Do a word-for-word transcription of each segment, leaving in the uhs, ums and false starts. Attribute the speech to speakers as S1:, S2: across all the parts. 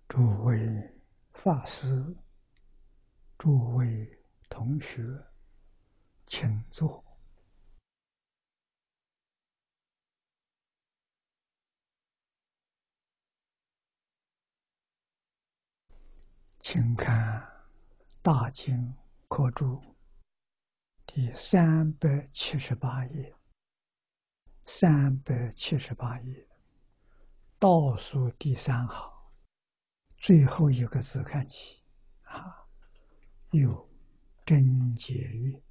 S1: 诸位法师、诸位同学，请坐。请看大经课注第三百七十八页，三百七十八页倒数第三行最后一个字看起啊，有真解曰：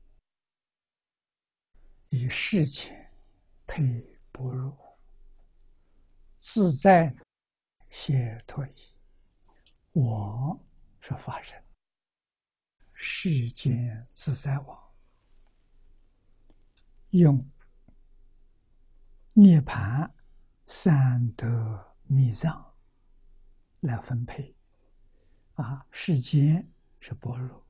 S1: 以事前配不入，自在解脱矣。我是法身，世间自在王，用涅盘三德密藏来分配啊，世间是般若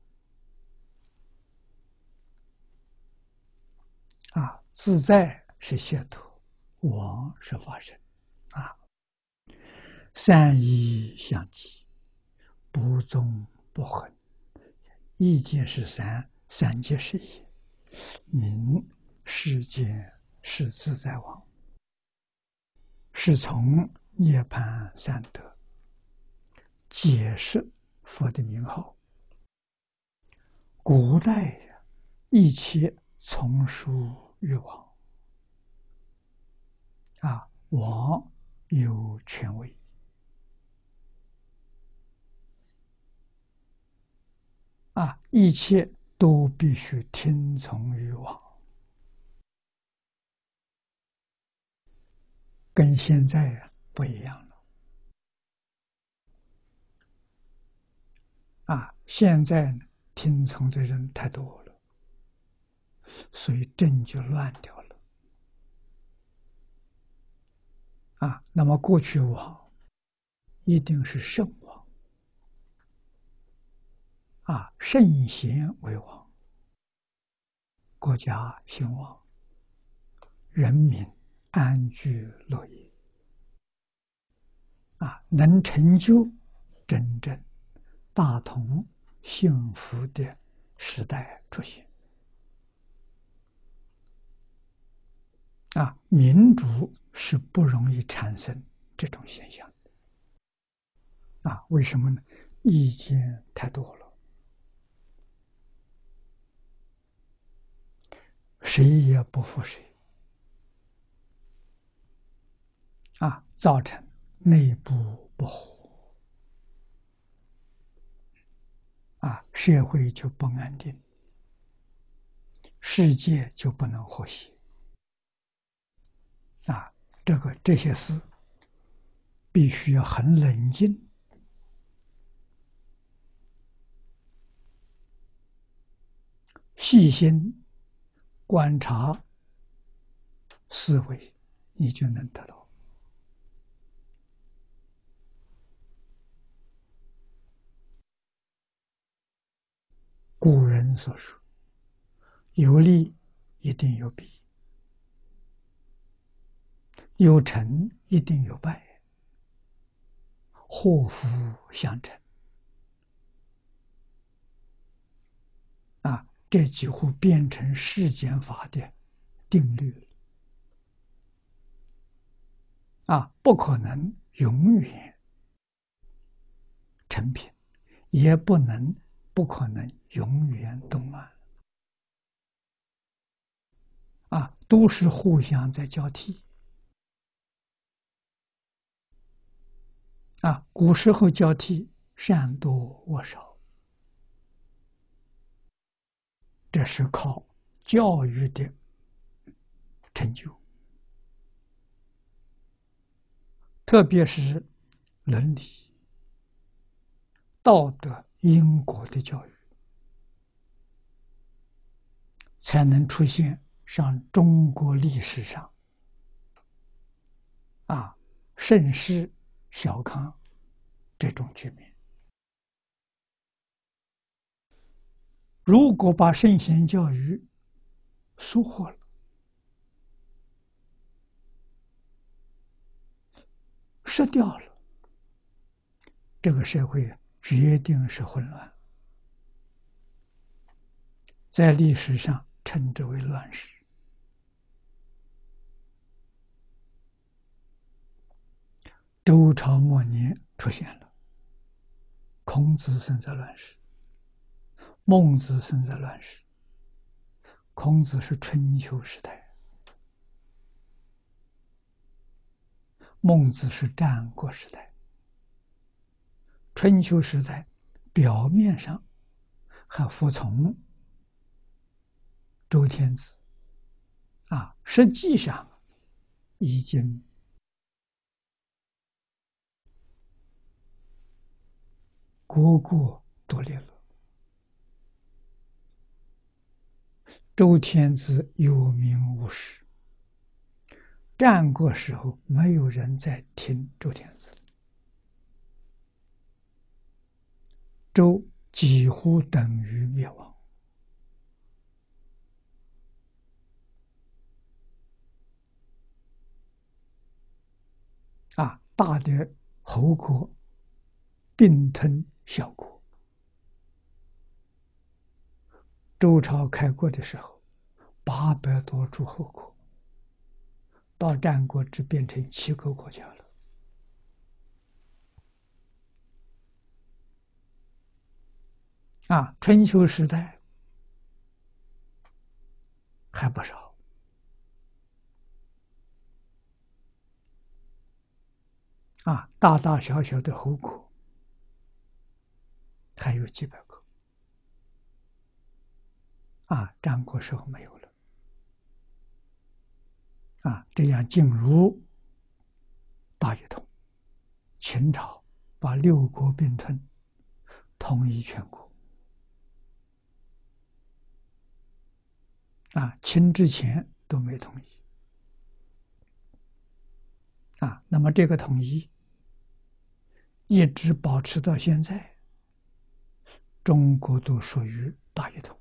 S1: 啊，自在是解脱，王是法身啊，三一相继，不纵不横，一界是三，三界是一，名世间是自在王，是从涅盘三德解释佛的名号。古代一切从属于王啊，王有权威啊，一切都必须听从于王，跟现在不一样了啊！现在听从的人太多了，所以政就乱掉了啊。那么过去王一定是圣王啊，圣贤为王，国家兴旺，人民安居乐业啊，能成就真正大同幸福的时代出现啊，民主是不容易产生这种现象的啊，为什么呢？意见太多了，谁也不服谁啊，造成内部不和啊，社会就不安定，世界就不能和谐啊。这个这些事必须要很冷静，细心观察思维，你就能得到。古人所说，有利一定有弊，有成一定有败，祸福相成啊，这几乎变成世间法的定律了啊，不可能永远成平，也不能不可能永远动乱啊，都是互相在交替啊。古时候交替善多恶少，这是靠教育的成就，特别是伦理、道德、因果的教育，才能出现像中国历史上啊盛世小康这种局面。如果把圣贤教育疏忽了，失掉了， 这个社会决定是混乱，在历史上称之为乱世。周朝末年出现了，孔子生在乱世，孟子生在乱世。孔子是春秋时代，孟子是战国时代。春秋时代表面上还服从周天子，啊，实际上已经各国独立了。周天子有名无实，战国时候没有人在听周天子，周几乎等于灭亡。啊，大的侯国并吞小国。周朝开国的时候，八百多诸侯国，到战国只变成七个国家了。啊，春秋时代还不少。啊，大大小小的侯国还有几百个。啊，战国时候没有了。啊，这样进入大一统，秦朝把六国并吞，统一全国。啊，秦之前都没统一。啊，那么这个统一一直保持到现在，中国都属于大一统。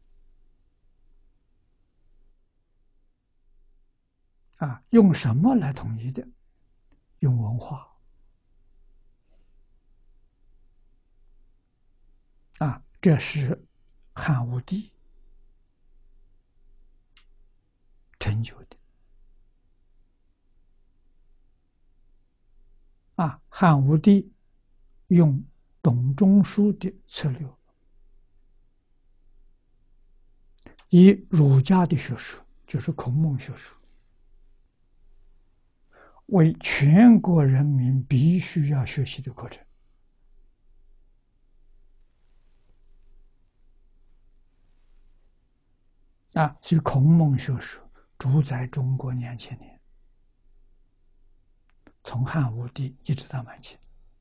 S1: 啊，用什么来统一的？用文化。啊，这是汉武帝成就的。啊，汉武帝用董仲舒的策略，以儒家的学说，就是孔孟学说，为全国人民必须要学习的课程。啊，所以孔孟学说主宰中国两千年，从汉武帝一直到满清。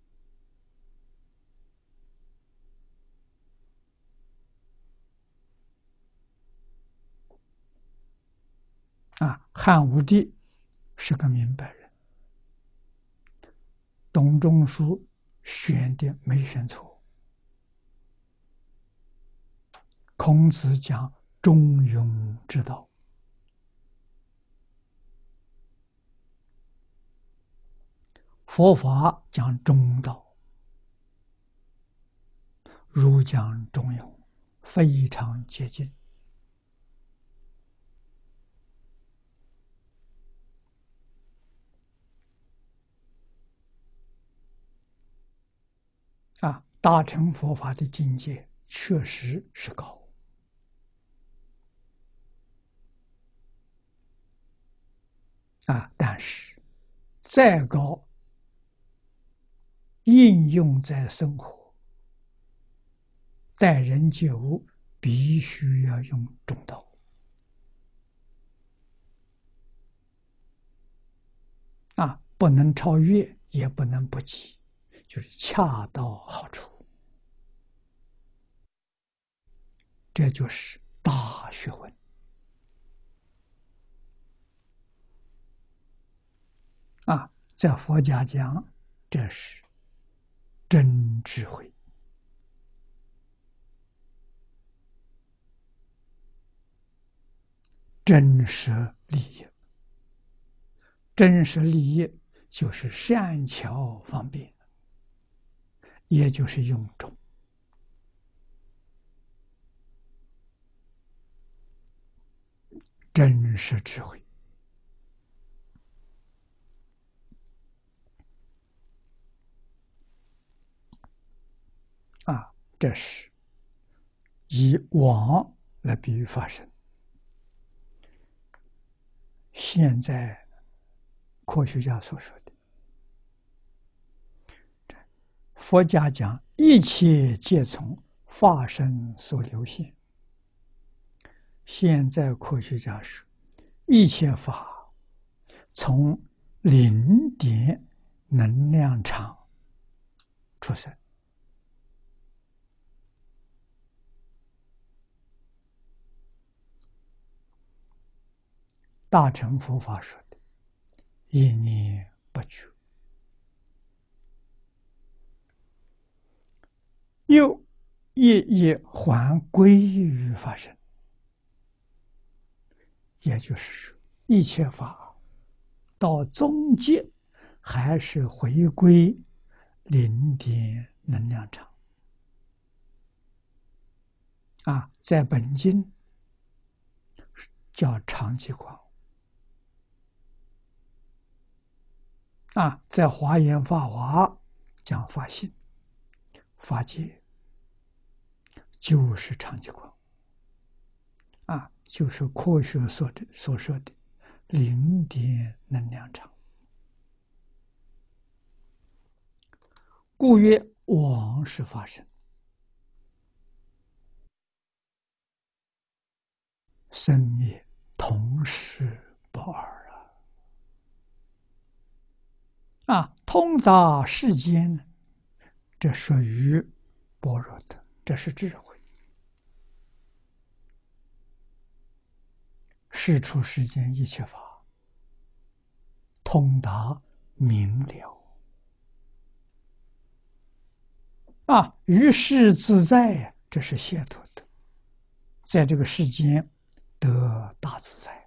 S1: 啊，汉武帝是个明白人，董仲舒选的没选错。孔子讲中庸之道，佛法讲中道，儒讲中庸，非常接近。啊，大乘佛法的境界确实是高。啊，但是再高，应用在生活、待人接物，必须要用中道。啊，不能超越，也不能不及，就是恰到好处。这就是大学问。啊，在佛家讲，这是真智慧。真实利益，真实利益就是善巧方便， 也就是用中。真实智慧啊，这是以妄来比喻法身。现在科学家所说的，佛家讲一切皆从法身所流现。现在科学家说，一切法从零点能量场出生。大乘佛法说的一念不觉，又夜夜还归于法身。也就是说，一切法到终极还是回归零点能量场啊，在本经叫常寂光啊，在华严法华讲法性、法界，就是常寂光啊，就是科学所的所说的零点能量场。故曰妄是法身，生灭同时不二啊！啊，通达世间呢，这属于般若的，这是智慧。世出世间一切法，通达明了啊，于世自在，这是解脱的，在这个世间得大自在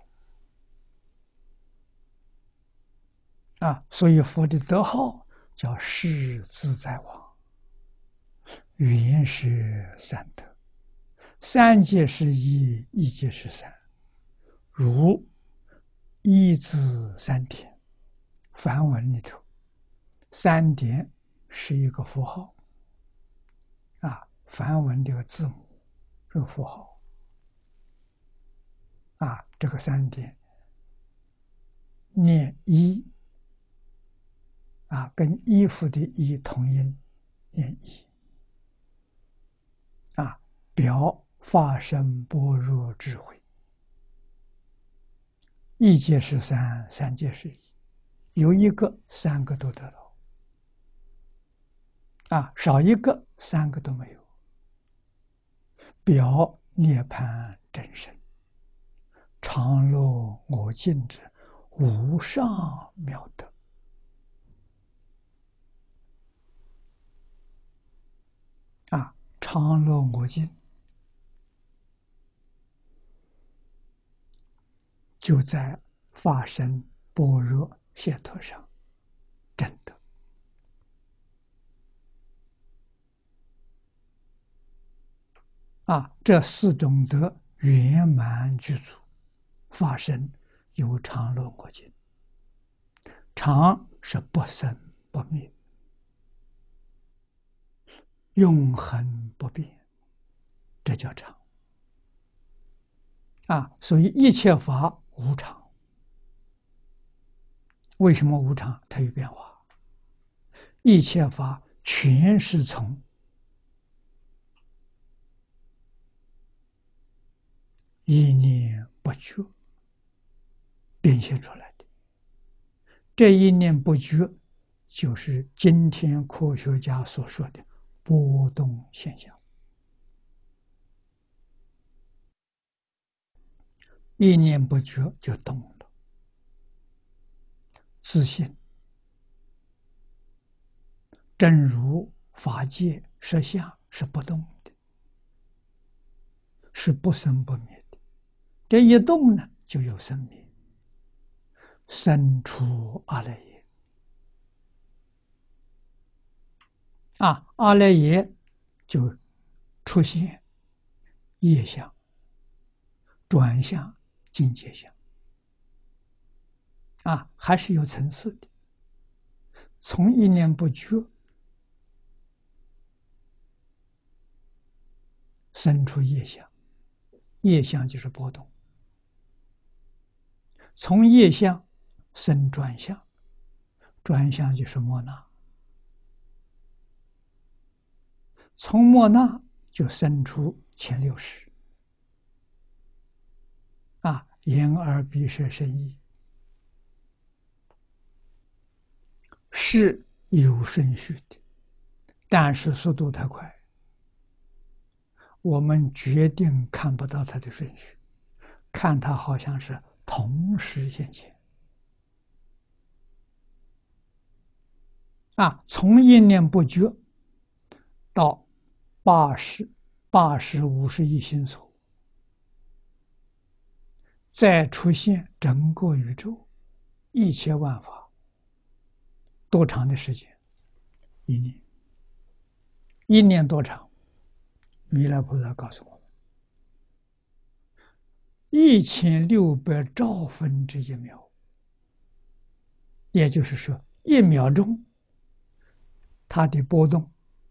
S1: 啊，所以佛的德号叫世自在王，原是三德，三界是一，一界是三，如一字三点，梵文里头三点是一个符号啊，梵文这个字母这个符号啊，这个三点念一啊，跟衣服的衣同音，念一啊，表法身般若智慧。一界是三，三界是一，有一个三个都得到啊，少一个三个都没有。表涅槃真身，常乐我净之无上妙德啊！常乐我净就在法身般若解脱上证得啊！这四种德圆满具足，法身有常乐我净，常是不生不灭，永恒不变，这叫常啊！所以一切法无常。为什么无常？它有变化。一切法全是从一念不觉变现出来的。这一念不觉，就是今天科学家所说的波动现象。一念不觉就动了，自信。正如法界实相是不动的，是不生不灭的。这一动呢，就有生灭，生出阿赖耶啊，阿赖耶就出现业相、转向、境界相，啊，还是有层次的。从一念不觉生出业相，业相就是波动；从业相生转向，转向就是莫那；从莫那就生出前六识，啊，眼耳鼻舌身意，是有顺序的，但是速度太快，我们决定看不到它的顺序，看它好像是同时现前。啊，从一念不觉到八十、八十五十亿心所，再出现整个宇宙一切万法，多长的时间？一年。一年多长？弥勒菩萨告诉我们：一千六百兆分之一秒，也就是说，一秒钟它的波动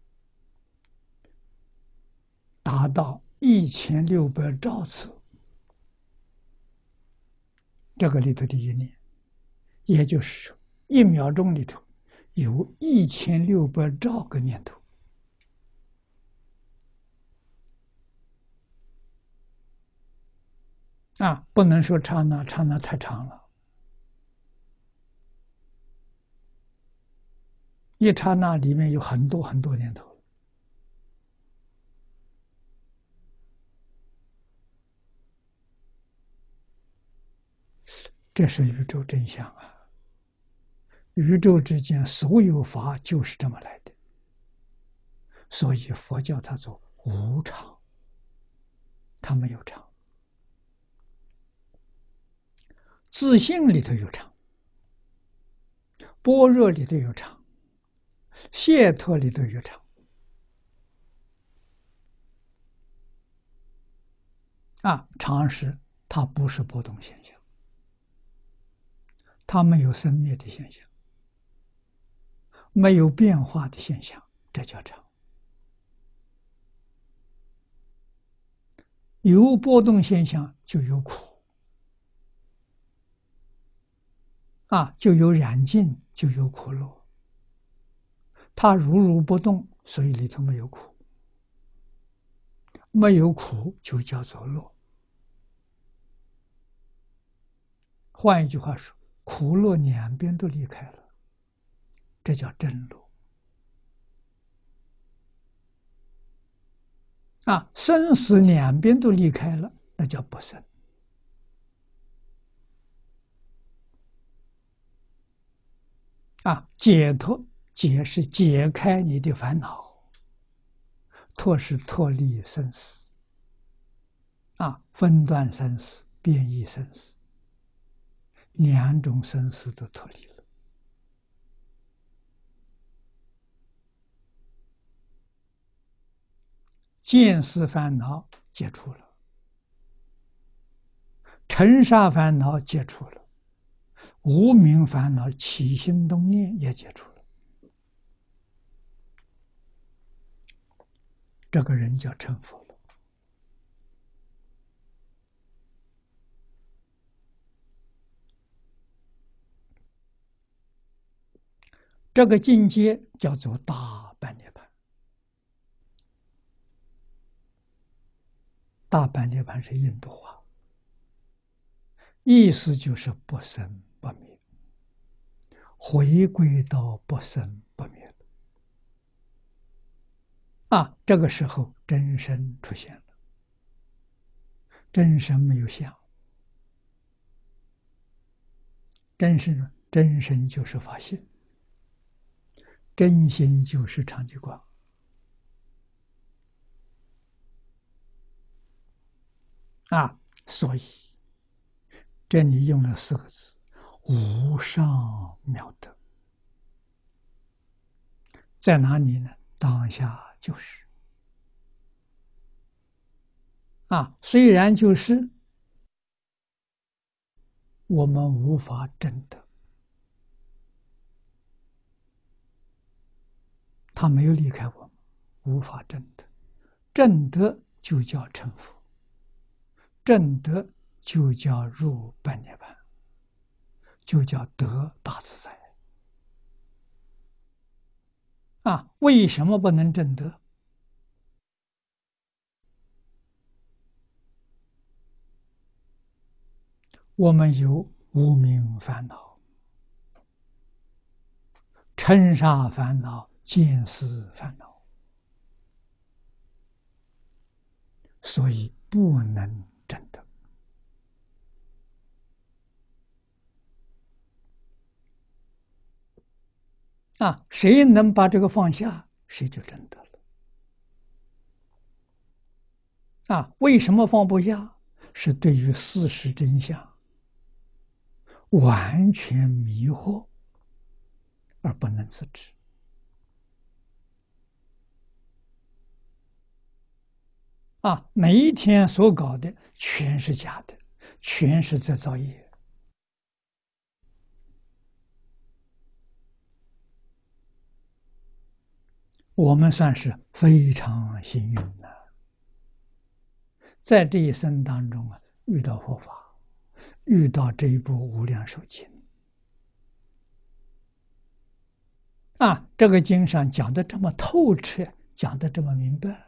S1: 达到一千六百兆次，这个里头的一念，也就是说，一秒钟里头有一千六百兆个念头。啊，不能说刹那，刹那太长了，一刹那里面有很多很多念头。这是宇宙真相啊！宇宙之间所有法就是这么来的，所以佛教它做无常，它没有常。自信里头有常，般若里头有常，解脱里头有常。啊，常识它不是波动现象，它没有生灭的现象，没有变化的现象，这叫常。有波动现象就有苦，啊，就有染净，就有苦乐。它如如不动，所以里头没有苦，没有苦就叫做乐。换一句话说，苦乐两边都离开了，这叫真乐。啊，生死两边都离开了，那叫不生。啊，解脱，解是解开你的烦恼，脱是脱离生死。啊，分段生死，变异生死，两种生死都脱离了。见思烦恼解除了，尘沙烦恼解除了，无明烦恼起心动念也解除了。这个人叫成佛了。这个境界叫做大般涅槃。大般涅槃是印度话，意思就是不生不灭，回归到不生不灭了。啊，这个时候真身出现了，真身没有相，真身真身就是法性，真心就是常寂光。啊，所以这里用了四个字：无上妙德。在哪里呢？ 当下就是啊，虽然就是我们无法证得，他没有离开我们，无法证得。证得就叫成佛，证得就叫入般涅槃，就叫得大自在。啊，为什么不能证得？我们有无明烦恼、尘沙烦恼、见思烦恼，所以不能证得。啊，谁能把这个放下，谁就证得了。啊，为什么放不下？是对于事实真相完全迷惑，而不能自知。啊，每一天所搞的全是假的，全是在造业。我们算是非常幸运的，在这一生当中啊，遇到佛法，遇到这一部《无量寿经》啊，这个经上讲的这么透彻，讲的这么明白，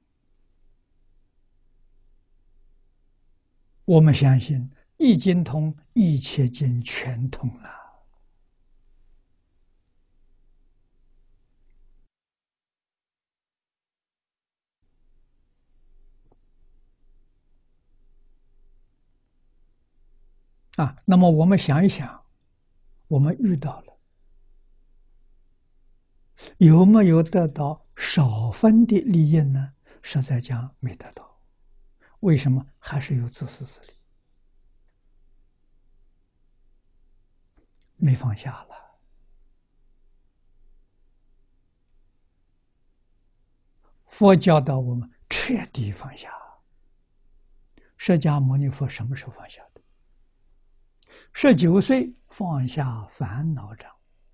S1: 我们相信一经通，一切经全通了。啊，那么我们想一想，我们遇到了，有没有得到少分的利益呢？实在讲没得到。为什么？还是有自私自利，没放下了。佛教导我们彻底放下。释迦牟尼佛什么时候放下的？十九岁放下烦恼障。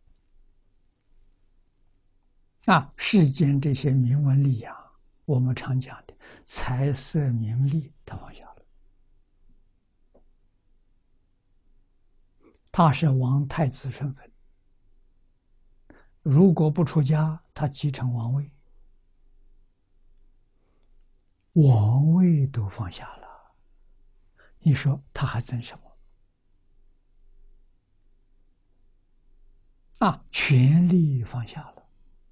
S1: 啊，世间这些名闻利养，我们常讲的财色名利，他放下了。他是王太子身份，如果不出家，他继承王位，王位都放下了，你说他还争什么？啊，权力放下了，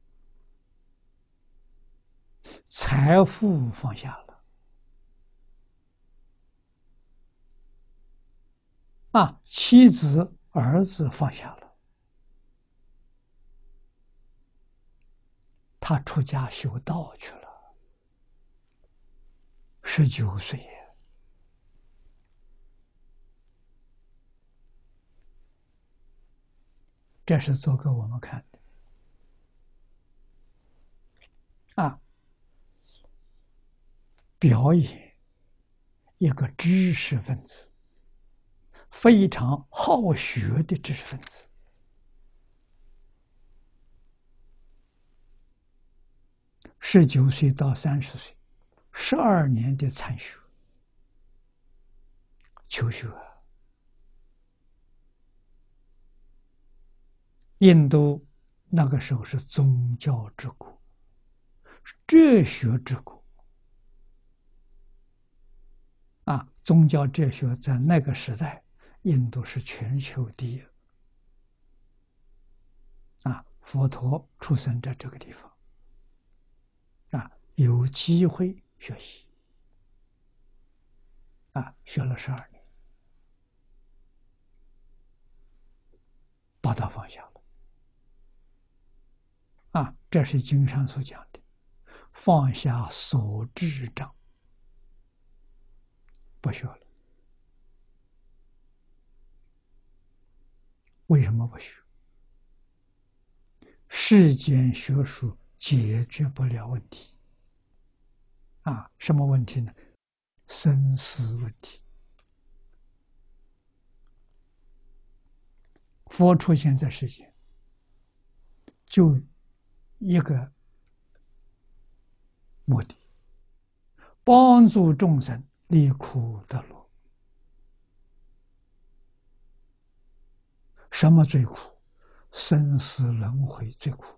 S1: 财富放下了，啊，妻子儿子放下了，他出家修道去了，十九岁，这是做给我们看的。啊，表演一个知识分子，非常好学的知识分子，十九岁到三十岁，十二年的参学求学。印度那个时候是宗教之国，哲学之国。啊，宗教哲学在那个时代，印度是全球第一。啊，佛陀出生在这个地方，啊，有机会学习，啊，学了十二年，把它放下了。啊，这是经上所讲的，放下所知障，不学了。为什么不学？世间学术解决不了问题。啊，什么问题呢？生死问题。佛出现在世间，就一个目的，帮助众生离苦得乐。什么最苦？生死轮回最苦，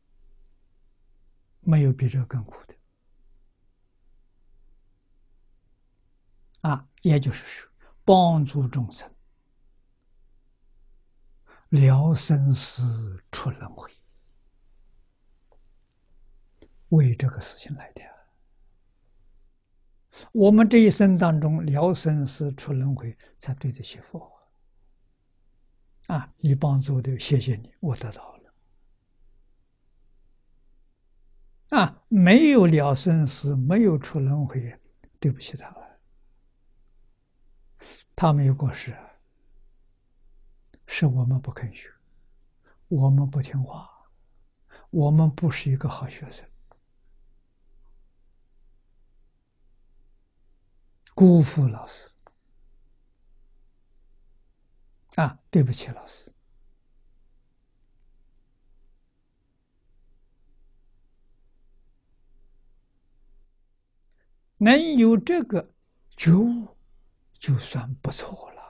S1: 没有比这更苦的。啊，也就是说，帮助众生了生死出轮回，为这个事情来的。我们这一生当中了生死出轮回，才对得起佛。啊，你帮助的，谢谢你，我得到了。啊，没有了生死，没有出轮回，对不起他了。他没有过失，是我们不肯学，我们不听话，我们不是一个好学生，辜负老师。啊，对不起老师。能有这个觉悟，就算不错了。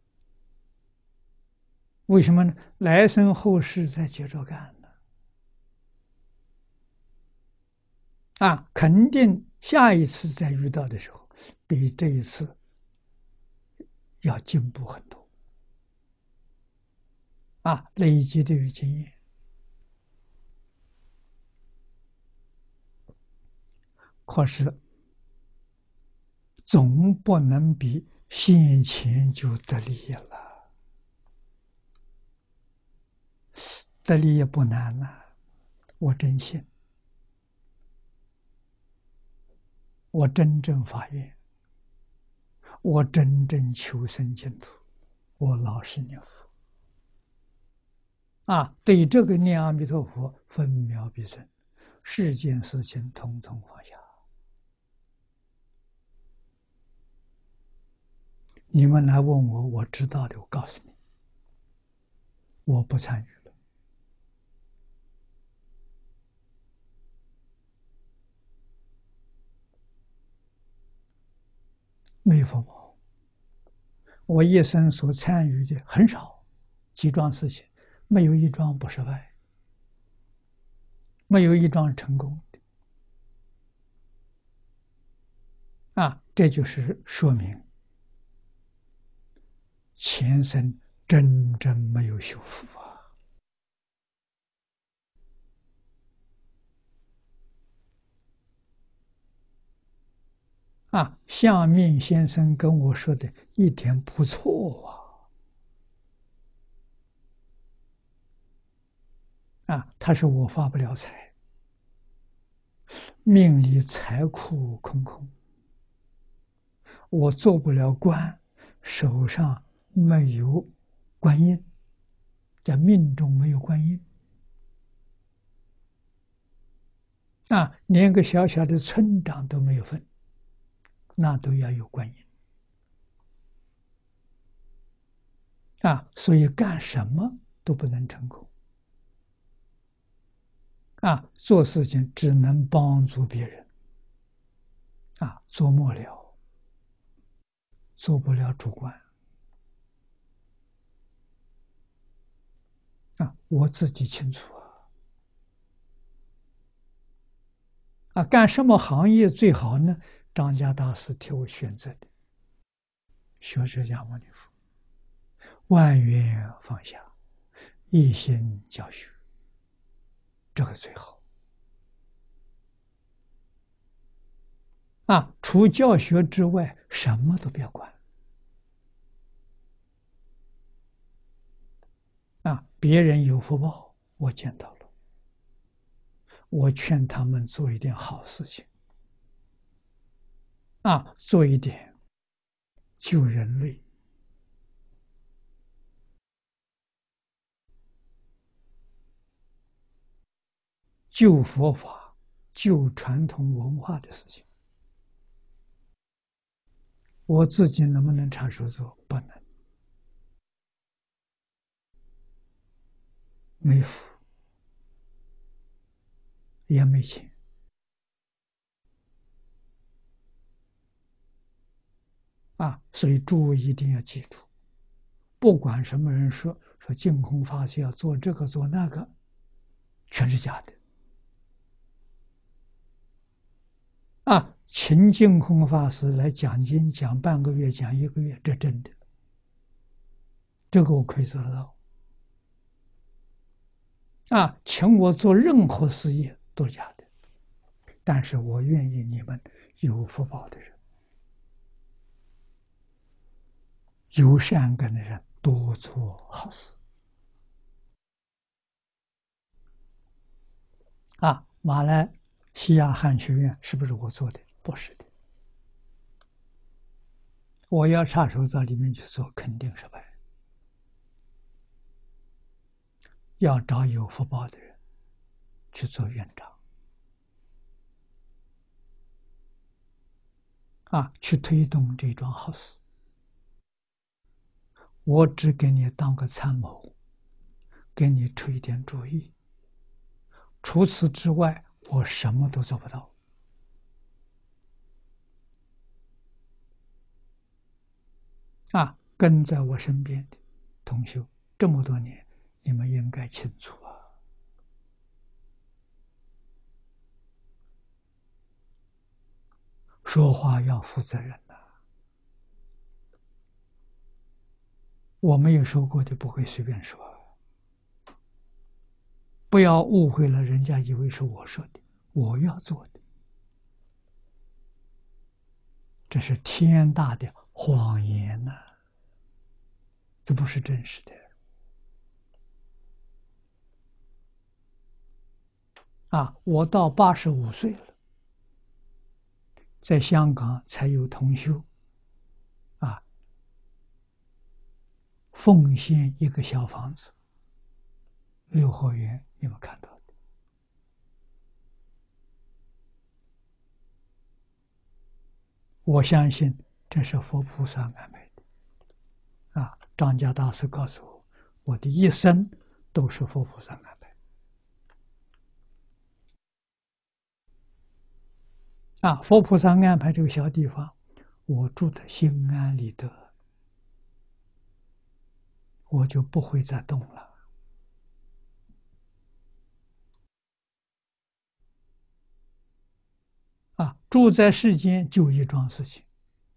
S1: 为什么呢？来生后世再接着干呢？啊，肯定下一次再遇到的时候，比这一次要进步很多。啊，累积的有经验。可是总不能比先前就得利益了。得利益不难呐，我真信，我真正发愿，我真正求生净土，我老实念佛。啊，对这个念阿弥陀佛分秒必争，世间事情统统放下。你们来问我，我知道的，我告诉你，我不参与了。没有福报，我一生所参与的很少，几桩事情，没有一桩不失败，没有一桩成功的。啊，这就是说明前生真正没有修福啊！啊，相面先生跟我说的一点不错啊！啊，他说我发不了财，命里财库空空，我做不了官，手上没有官印，在命中没有官印。啊，连个小小的村长都没有分，那都要有官印。啊，所以干什么都不能成功。啊，做事情只能帮助别人。啊，做末了，做不了主管。啊，我自己清楚啊。啊，干什么行业最好呢？张家大师替我选择的，学释迦牟尼佛，万缘放下，一心教学，这个最好。啊，除教学之外，什么都不要管。啊，别人有福报，我见到了，我劝他们做一点好事情。啊，做一点救人类、 救佛法、救传统文化的事情。我自己能不能插手做？不能，没福，也没钱。啊，所以诸位一定要记住，不管什么人说说净空法师要做这个做那个，全是假的。啊，请净空法师来讲经，讲半个月，讲一个月，这真的，这个我可以做得到。啊，请我做任何事业都是假的，但是我愿意你们有福报的人，有善根的人多做好事。啊，马来西亚汉学院是不是我做的？不是的，我要插手到里面去做，肯定失败。要找有福报的人去做院长，啊，去推动这桩好事。我只给你当个参谋，给你出一点主意。除此之外，我什么都做不到。啊，跟在我身边的同修这么多年，你们应该清楚啊。说话要负责任呐、啊，我没有说过的不会随便说，不要误会了，人家以为是我说的，我要做的，这是天大的谎言呐、啊，这不是真实的。啊，我到八十五岁了，在香港才有同修，啊，奉献一个小房子，六合园，你们看到的。我相信这是佛菩萨安排的。啊，张家大师告诉我，我的一生都是佛菩萨安排。啊，佛菩萨安排这个小地方，我住的心安理得，我就不会再动了。啊，住在世间就一桩事情，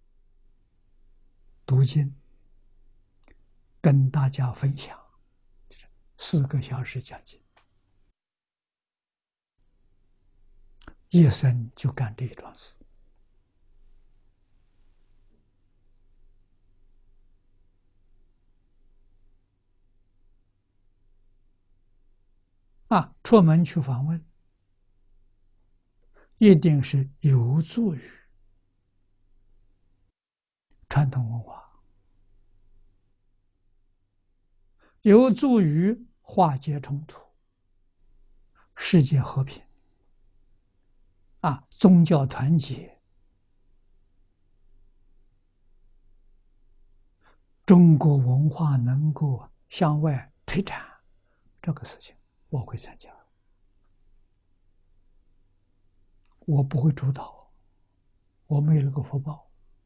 S1: 读经，跟大家分享，四个小时讲经，一生就干这一桩事。啊，出门去访问，一定是有助于传统文化，有助于化解冲突，世界和平，啊，宗教团结，中国文化能够向外推展，这个事情我会参加。我不会主导，我没有那个福报。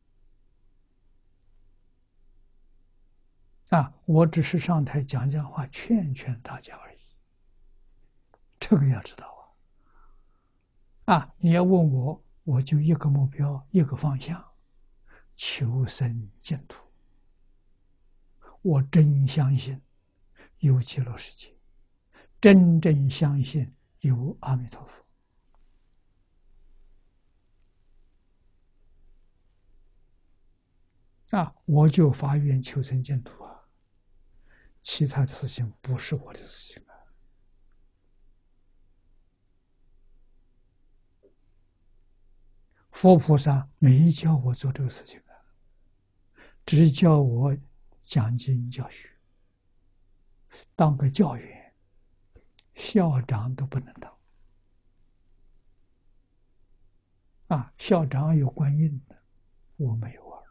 S1: 啊，我只是上台讲讲话，劝劝大家而已。这个要知道啊！啊，你要问我，我就一个目标，一个方向，求生净土。我真相信有极乐世界，真正相信有阿弥陀佛。啊，我就发愿求生净土啊！其他的事情不是我的事情啊。佛菩萨没教我做这个事情啊，只教我讲经教学，当个教员，校长都不能当。 啊，校长有官印的，我没有啊。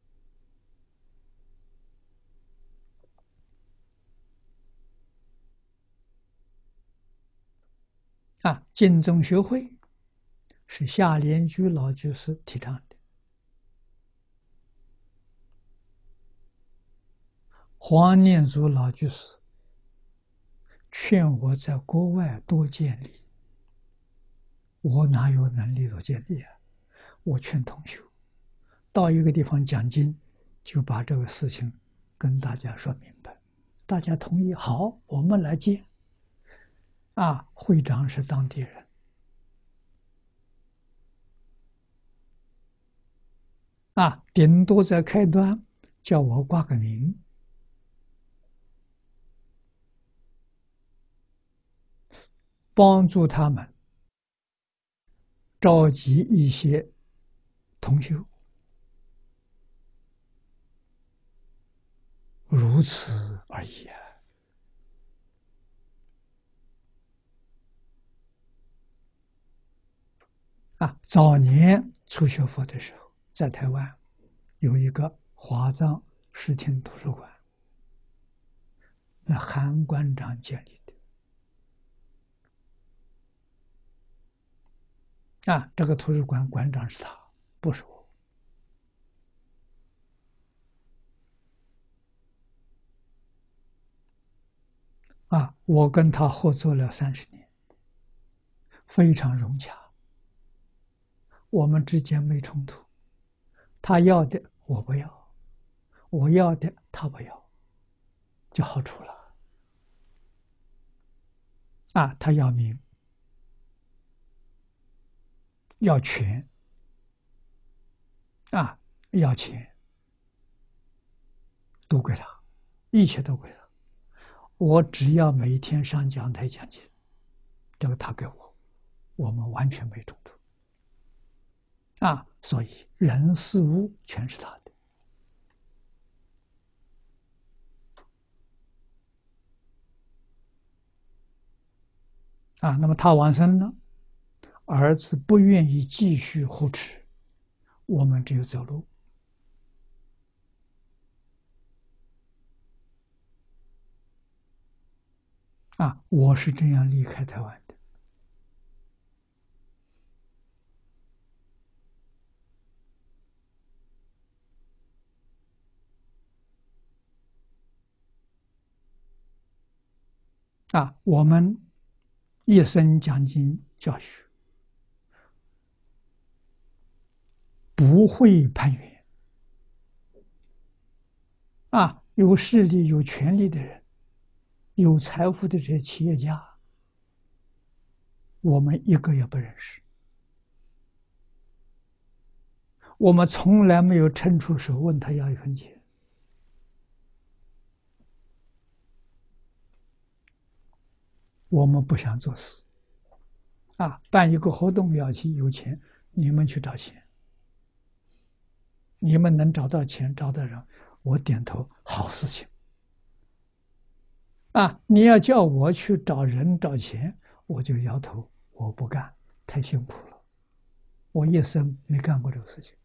S1: 啊，净宗学会是夏莲居老居士提倡的，黄念祖老居士劝我在国外多建立，我哪有能力多建立啊？我劝同学到一个地方讲经，就把这个事情跟大家说明白，大家同意，好，我们来建。啊，会长是当地人，啊，顶多在开端叫我挂个名，帮助他们召集一些同修，如此而已啊！啊，早年初学佛的时候，在台湾有一个华藏视听图书馆，那韩馆长建立的。啊，这个图书馆馆长是他，不是我。啊，我跟他合作了三十年，非常融洽，我们之间没冲突，他要的我不要，我要的他不要，就好处了。啊，他要名，要权，啊，要钱，都归他，一切都归他。我只要每天上讲台讲经，这个他给我，我们完全没冲突。啊，所以人事物全是他的。啊，那么他往生了，儿子不愿意继续护持，我们只有走路。啊，我是这样离开台湾的。啊，我们一生讲经教学，不会攀缘。啊，有势力、有权力的人，有财富的这些企业家，我们一个也不认识。我们从来没有伸出手问他要一分钱。我们不想做事。啊，办一个活动要去有钱，你们去找钱。你们能找到钱，找到人，我点头，好事情。啊，你要叫我去找人找钱，我就摇头，我不干，太辛苦了，我一生没干过这个事情。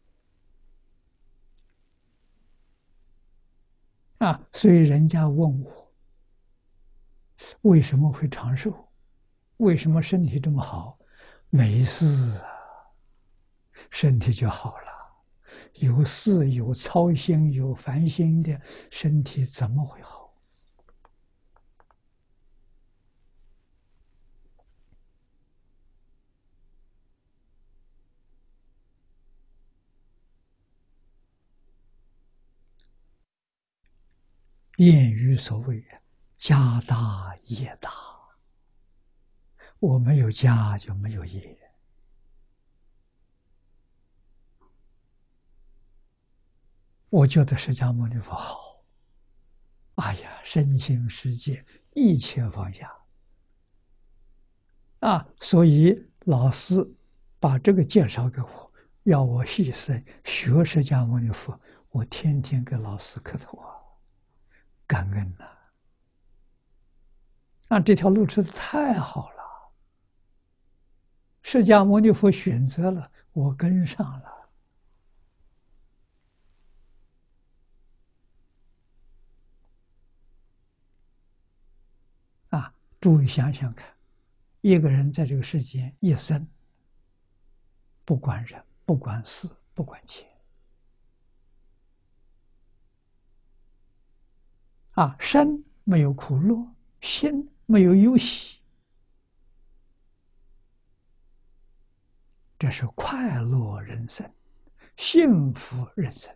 S1: 啊，所以人家问我为什么会长寿，为什么身体这么好？没事啊，身体就好了。有事有操心有烦心的身体怎么会好？谚语所谓家大业大，我没有家就没有业。我觉得释迦牟尼佛好，哎呀，身心世界一切放下啊！所以老师把这个介绍给我，要我牺牲学释迦牟尼佛，我天天给老师磕头啊，感恩呐！啊，这条路走的太好了， 释迦牟尼佛选择了，我跟上了。啊，诸位想想看，一个人在这个世间一生，不管人，不管事，不管钱，啊，身没有苦乐，心没有忧喜，这是快乐人生，幸福人生。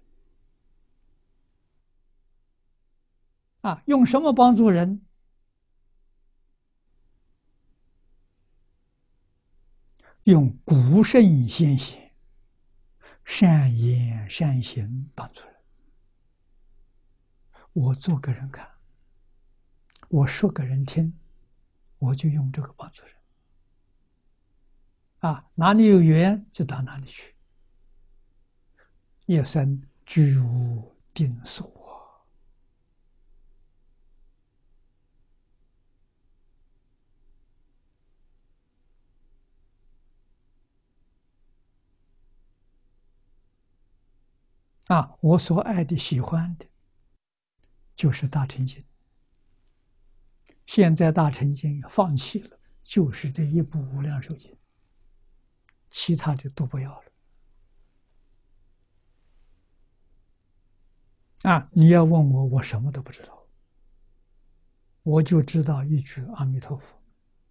S1: 啊，用什么帮助人？用古圣先贤善言善行帮助人。我做给人看，我说给人听，我就用这个帮助人。啊，哪里有缘就到哪里去，一生居无定所。啊，我所爱的、喜欢的，就是大乘经。现在大乘经放弃了，就是这一部《无量寿经》，其他的都不要了。啊，你要问我，我什么都不知道，我就知道一句阿弥陀佛，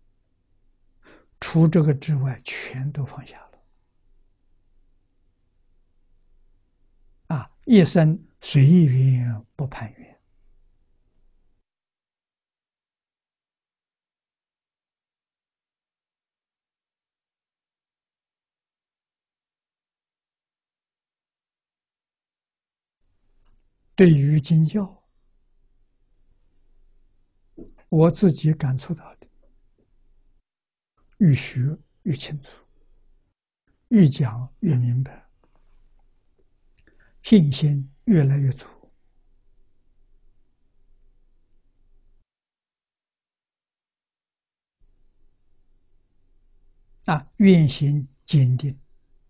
S1: 除这个之外，全都放下了。啊，一生随缘不攀缘。对于经教，我自己感触到的，越学越清楚，越讲越明白，信心越来越足。啊，愿心坚定。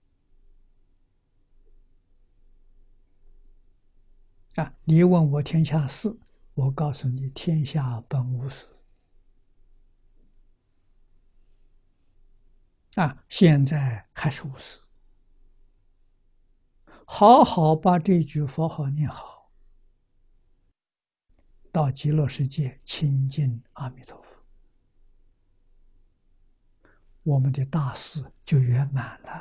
S1: 啊，你问我天下事，我告诉你，天下本无事。啊，现在还是无事。好好把这句佛号念好，到极乐世界亲近阿弥陀佛，我们的大事就圆满了。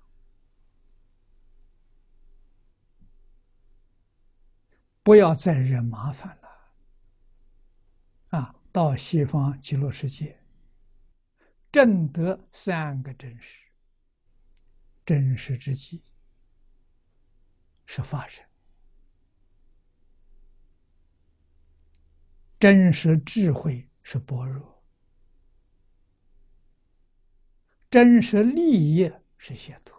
S1: 不要再惹麻烦了。啊，到西方极乐世界，证得三个真实。真实之际是法身，真实智慧是般若，真实利益是解脱。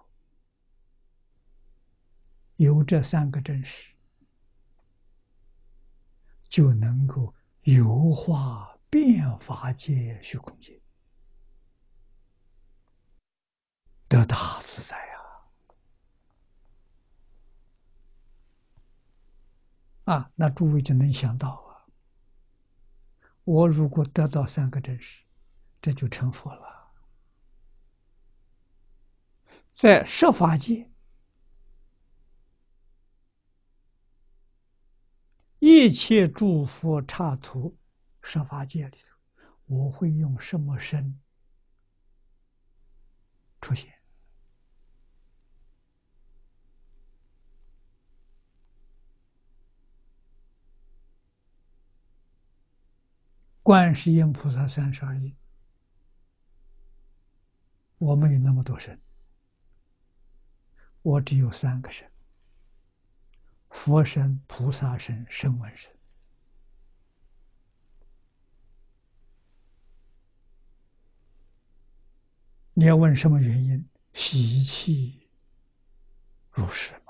S1: 有这三个真实，就能够游化变法界虚空界，得大自在啊！啊，那诸位就能想到啊，我如果得到三个真实，这就成佛了。在设法界，一切诸佛刹土设法界里头，我会用什么身出现？观世音菩萨三十二应，我没有那么多身，我只有三个身：佛身、菩萨身、声闻身。你要问什么原因？习气入世嘛。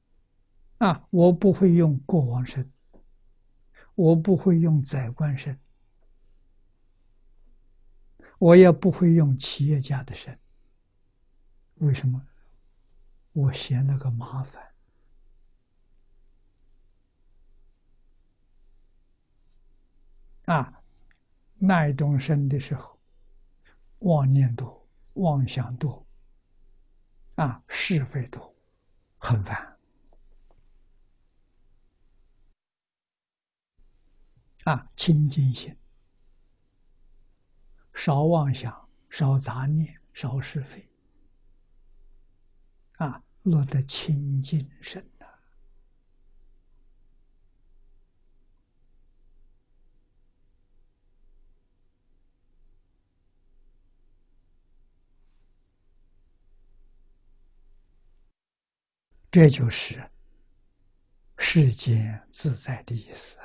S1: 啊，我不会用过往身，我不会用宰官身， 我也不会用企业家的身。为什么？我嫌那个麻烦啊！那一种身的时候，妄念多，妄想多，啊，是非多，很烦啊！清净心，少妄想，少杂念，少是非，啊，落得清净身呐。这就是世间自在的意思啊。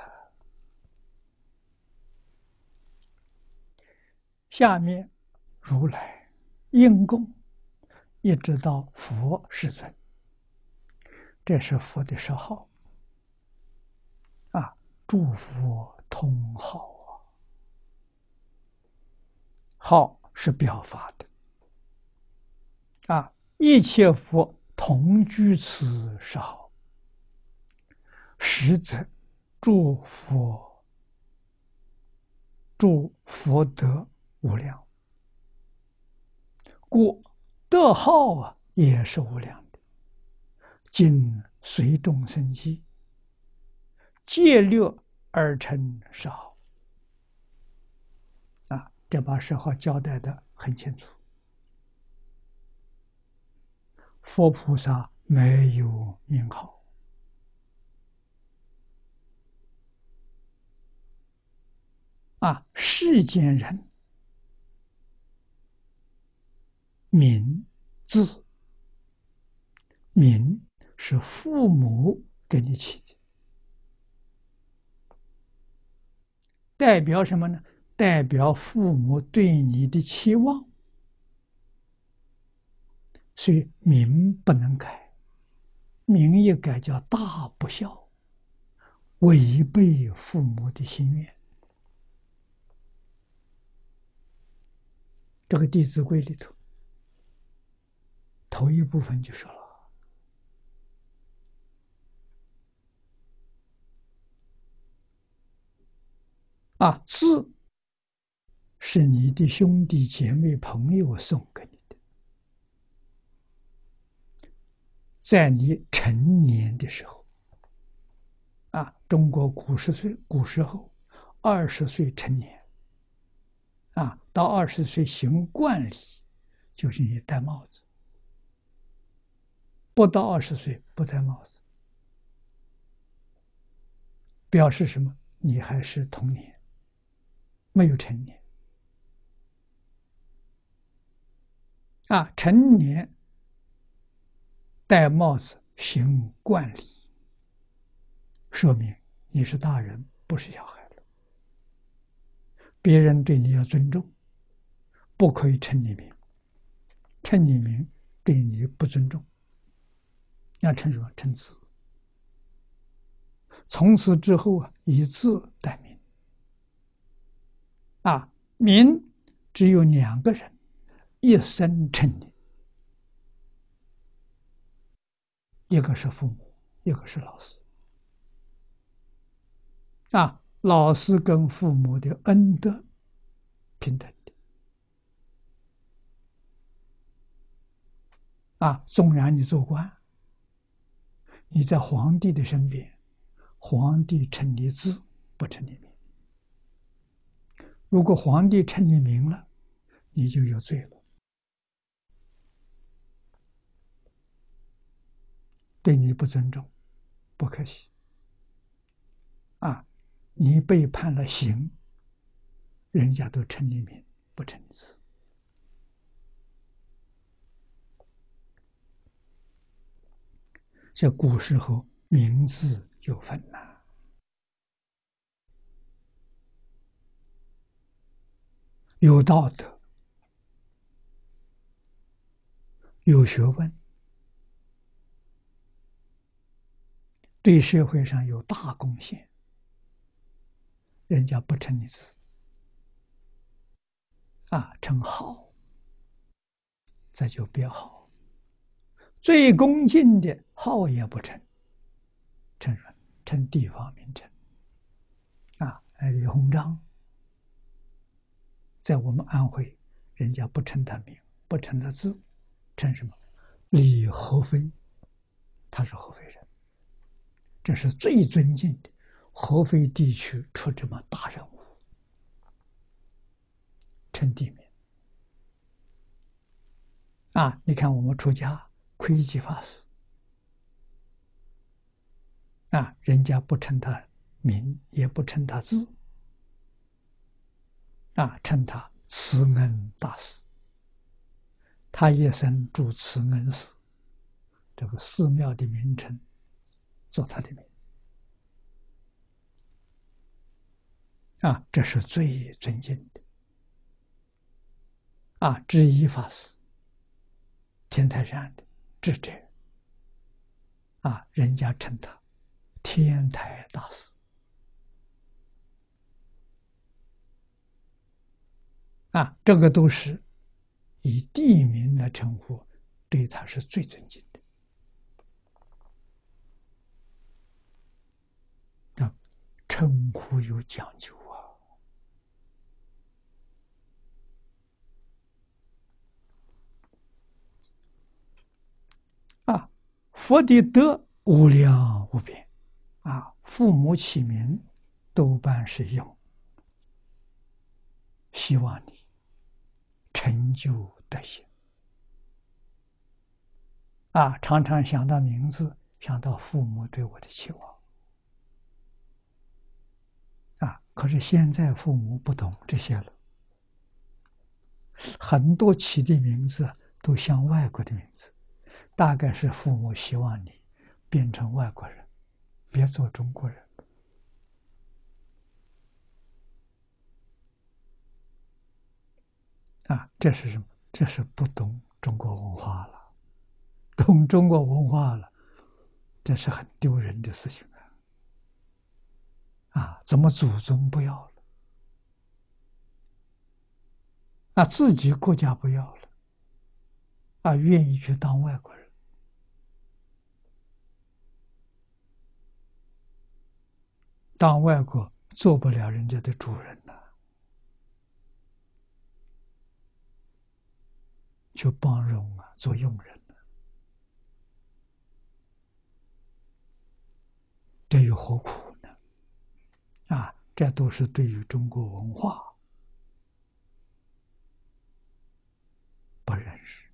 S1: 下面如来应供，一直到佛世尊，这是佛的十号啊，诸佛通号啊，号是表法的啊，一切佛同居此十号，实则诸佛诸福德无量，故德号啊也是无量的。今随众生机，戒略而成十号啊，这把十号交代的很清楚。佛菩萨没有名号啊，世间人名字，名是父母给你起的，代表什么呢？代表父母对你的期望，所以名不能改，名一改叫大不孝，违背父母的心愿。这个《弟子规》里头，头一部分就说了啊，字是你的兄弟姐妹朋友送给你的，在你成年的时候啊，中国古时岁古时候二十岁成年啊，到二十岁行冠礼，就是你戴帽子；不到二十岁不戴帽子，表示什么？你还是童年，没有成年啊。成年戴帽子行冠礼，说明你是大人，不是小孩了。别人对你要尊重，不可以称你名，称你名对你不尊重，要称什么？称字。从此之后啊，以字代名啊，名只有两个人一生称你，一个是父母，一个是老师啊。老师跟父母的恩德平等的啊，纵然你做官，你在皇帝的身边，皇帝称你字，不称你名。如果皇帝称你名了，你就有罪了，对你不尊重，不可惜啊！你被判了刑，人家都称你名，不称你字。这古时候名字有分呐、啊，有道德，有学问，对社会上有大贡献，人家不称你字啊，称好，这就别好。最恭敬的号也不称，称什么？称地方名称。啊，李鸿章，在我们安徽，人家不称他名，不称他字，称什么？李合肥，他是合肥人，这是最尊敬的。合肥地区出这么大人物，称地名。啊，你看我们出家窥基法师，啊，人家不称他名，也不称他字，啊，称他慈恩大师。他一生住慈恩寺，这个寺庙的名称做他的名。啊，这是最尊敬的。啊，智一法师，天台山的智者，啊，人家称他天台大师。啊，这个都是以地名来称呼，对他是最尊敬的。啊，称呼有讲究啊。啊，佛的德无量无边，啊，父母起名多半是用希望你成就德行。啊，常常想到名字，想到父母对我的期望。啊，可是现在父母不懂这些了，很多起的名字都像外国的名字，大概是父母希望你变成外国人，别做中国人。啊，这是什么？这是不懂中国文化了。懂中国文化了，这是很丢人的事情啊！啊，怎么祖宗不要了？啊，自己国家不要了，啊，愿意去当外国人，当外国做不了人家的主人了，就帮佣啊，做佣人了，这又何苦呢？啊，这都是对于中国文化不认识。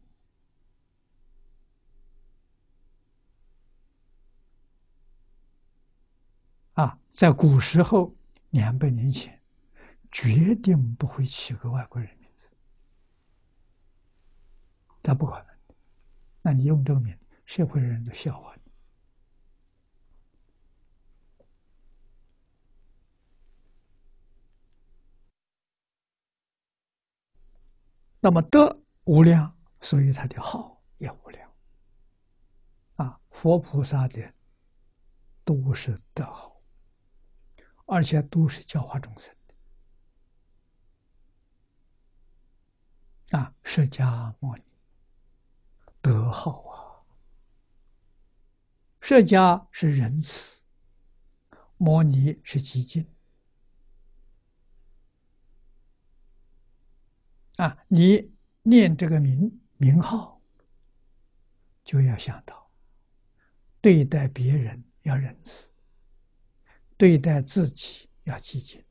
S1: 啊，在古时候，两百年前，决定不会起个外国人名字，这不可能的。那你用这个名，社会人都笑话你。那么德无量，所以他的好也无量。啊，佛菩萨的都是德好，而且都是教化众生的。啊，释迦牟尼德好啊，释迦是仁慈，牟尼是极尽。啊，你念这个名名号，就要想到对待别人要仁慈，对待自己要极尽。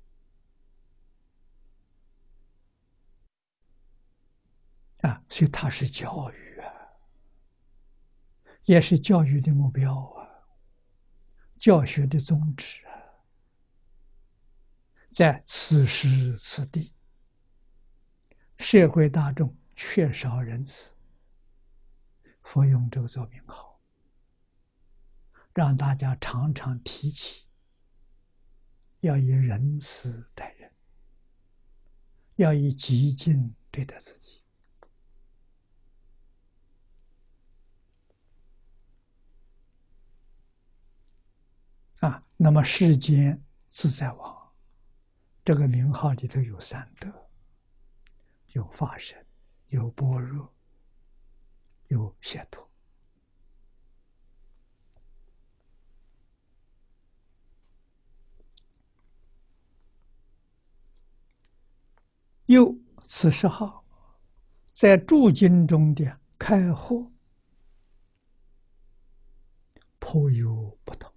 S1: 啊，所以它是教育啊，也是教育的目标啊，教学的宗旨啊，在此时此地，社会大众缺少仁慈，佛用这个做名号，让大家常常提起，要以仁慈待人，要以极尽对待自己。啊，那么世间自在王这个名号里头有三德： 有法身，有般若，有解脱。又此十号，在诸经中的开惑颇有不同。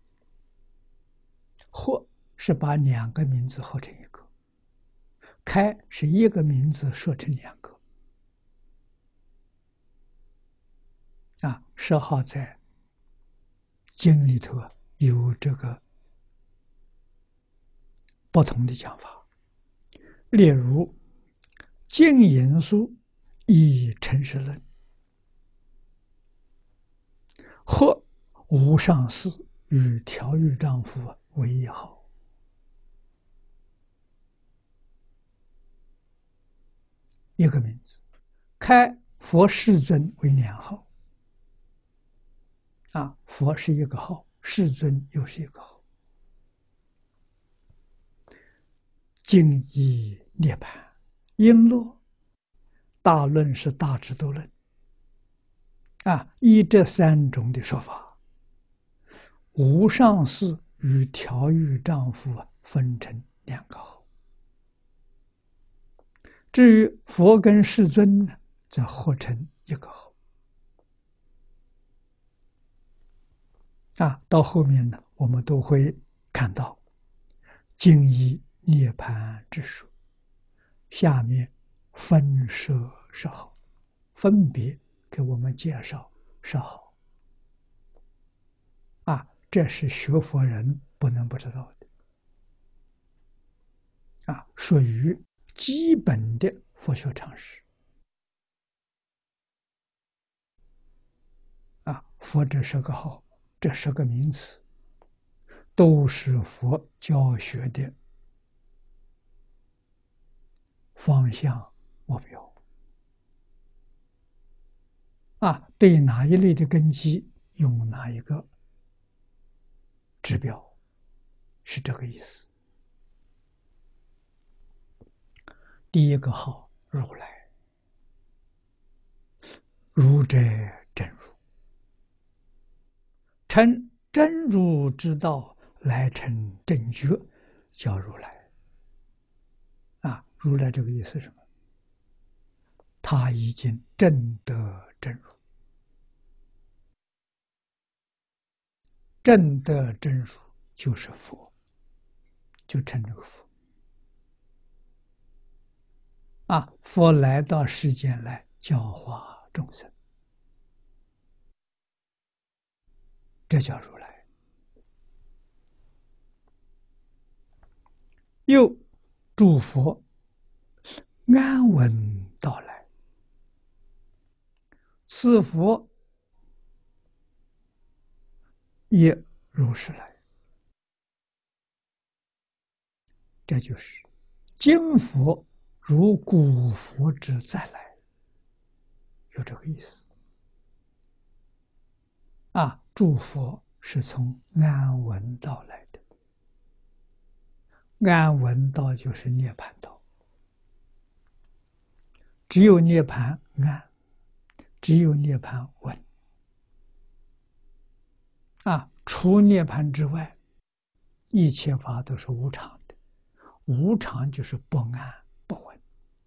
S1: 惑是把两个名字合成一个，开是一个名字说成两个。啊，十号在经里头有这个不同的讲法，例如《净言书》以诚实论，或无上士与调御丈夫为一号。一个名字，开佛世尊为两号。啊，佛是一个号，世尊又是一个号。净义涅槃，璎珞大论是大智度论。啊，依这三种的说法，无上士与调御丈夫分成两个号。至于佛跟世尊呢，则合成一个号。啊，到后面呢，我们都会看到净义涅槃之说，下面分摄十号，分别给我们介绍十号。啊，这是学佛人不能不知道的。啊，属于基本的佛学常识。啊，佛这十个号，这十个名词，都是佛教学的方向目标。啊，对哪一类的根基用哪一个指标，是这个意思。第一个号如来，如者真如，称真如之道来成正觉，叫如来。啊，如来这个意思是什么？他已经证得真如，证得真如就是佛，就称这个佛。啊，佛来到世间来教化众生，这叫如来。又诸佛安稳到来，此佛也如是来。这就是今佛如古佛之再来，有这个意思。啊，诸佛是从安稳道来的，安稳道就是涅槃道。只有涅槃安，只有涅槃稳。啊，除涅槃之外，一切法都是无常的，无常就是不安不稳。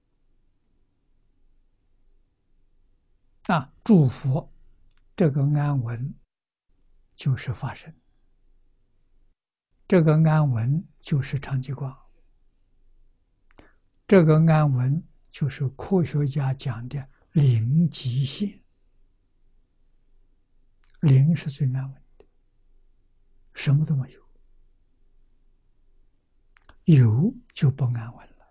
S1: 啊，诸佛这个安稳就是法身，这个安稳就是常寂光，这个安稳就是科学家讲的零极限。零是最安稳的，什么都没有，有就不安稳了。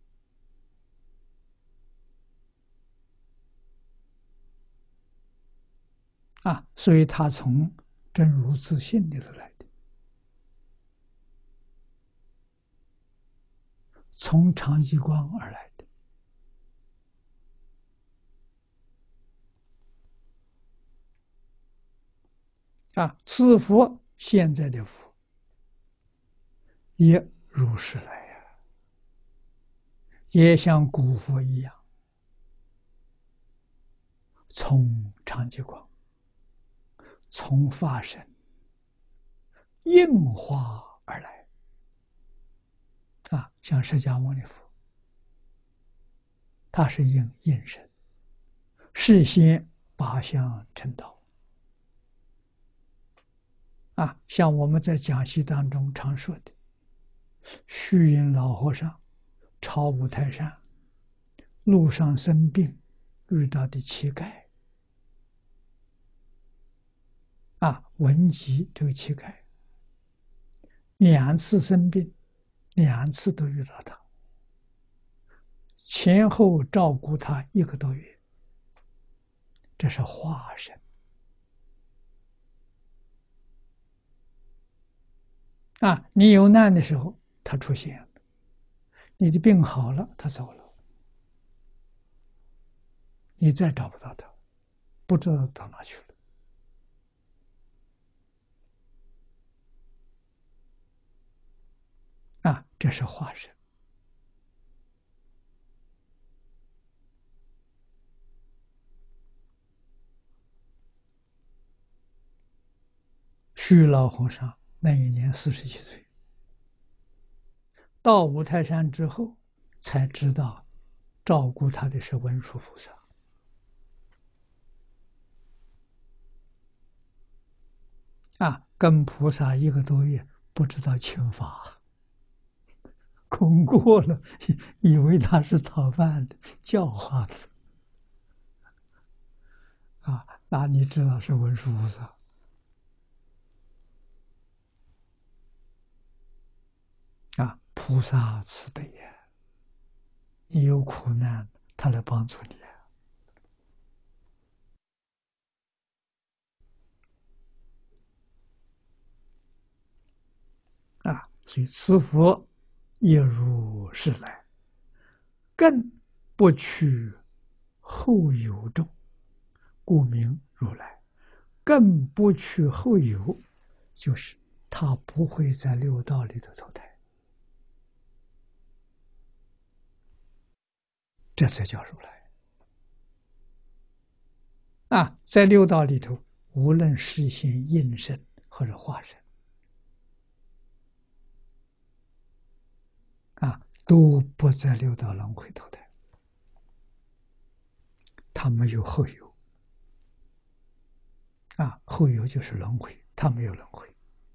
S1: 啊，所以他从真如自性里头来的，从常寂光而来的。啊，此佛现在的佛也如是来呀、啊，也像古佛一样， 从常寂光，从法身应化而来。啊，像释迦牟尼佛，他是应应身，事先八相成道。啊，像我们在讲习当中常说的，虚云老和尚朝五台山路上生病遇到的乞丐，啊，文吉这个乞丐两次生病，两次都遇到他，前后照顾他一个多月，这是化身。啊，你有难的时候，他出现了；你的病好了，他走了，你再找不到他，不知道到哪去了。啊，这是化身。虚老和尚那一年四十七岁，到五台山之后，才知道照顾他的是文殊菩萨。啊，跟菩萨一个多月，不知道请法，空过了，以为他是讨饭的叫花子。啊，那你知道是文殊菩萨。啊，菩萨慈悲呀，你有苦难，他来帮助你啊！啊，所以此佛也如是来，更不取后有众，故名如来。更不取后有，就是他不会在六道里头投胎，这才叫如来。啊，在六道里头，无论实现应身或者化身，啊，都不在六道轮回投胎，他没有后有。啊，后有就是轮回，他没有轮回。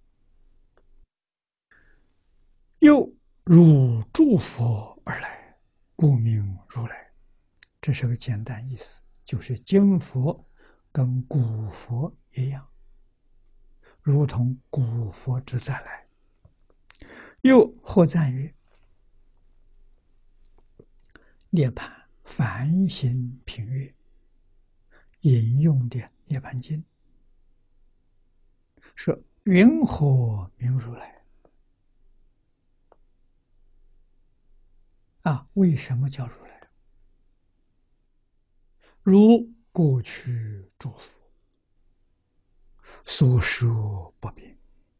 S1: 又如诸佛而来，故名如来。这是个简单意思，就是今佛跟古佛一样，如同古佛之再来。又或赞曰：涅槃梵行品乐，引用的《涅槃经》说：云何名如来？啊，为什么叫如来？如过去诸佛所说不变。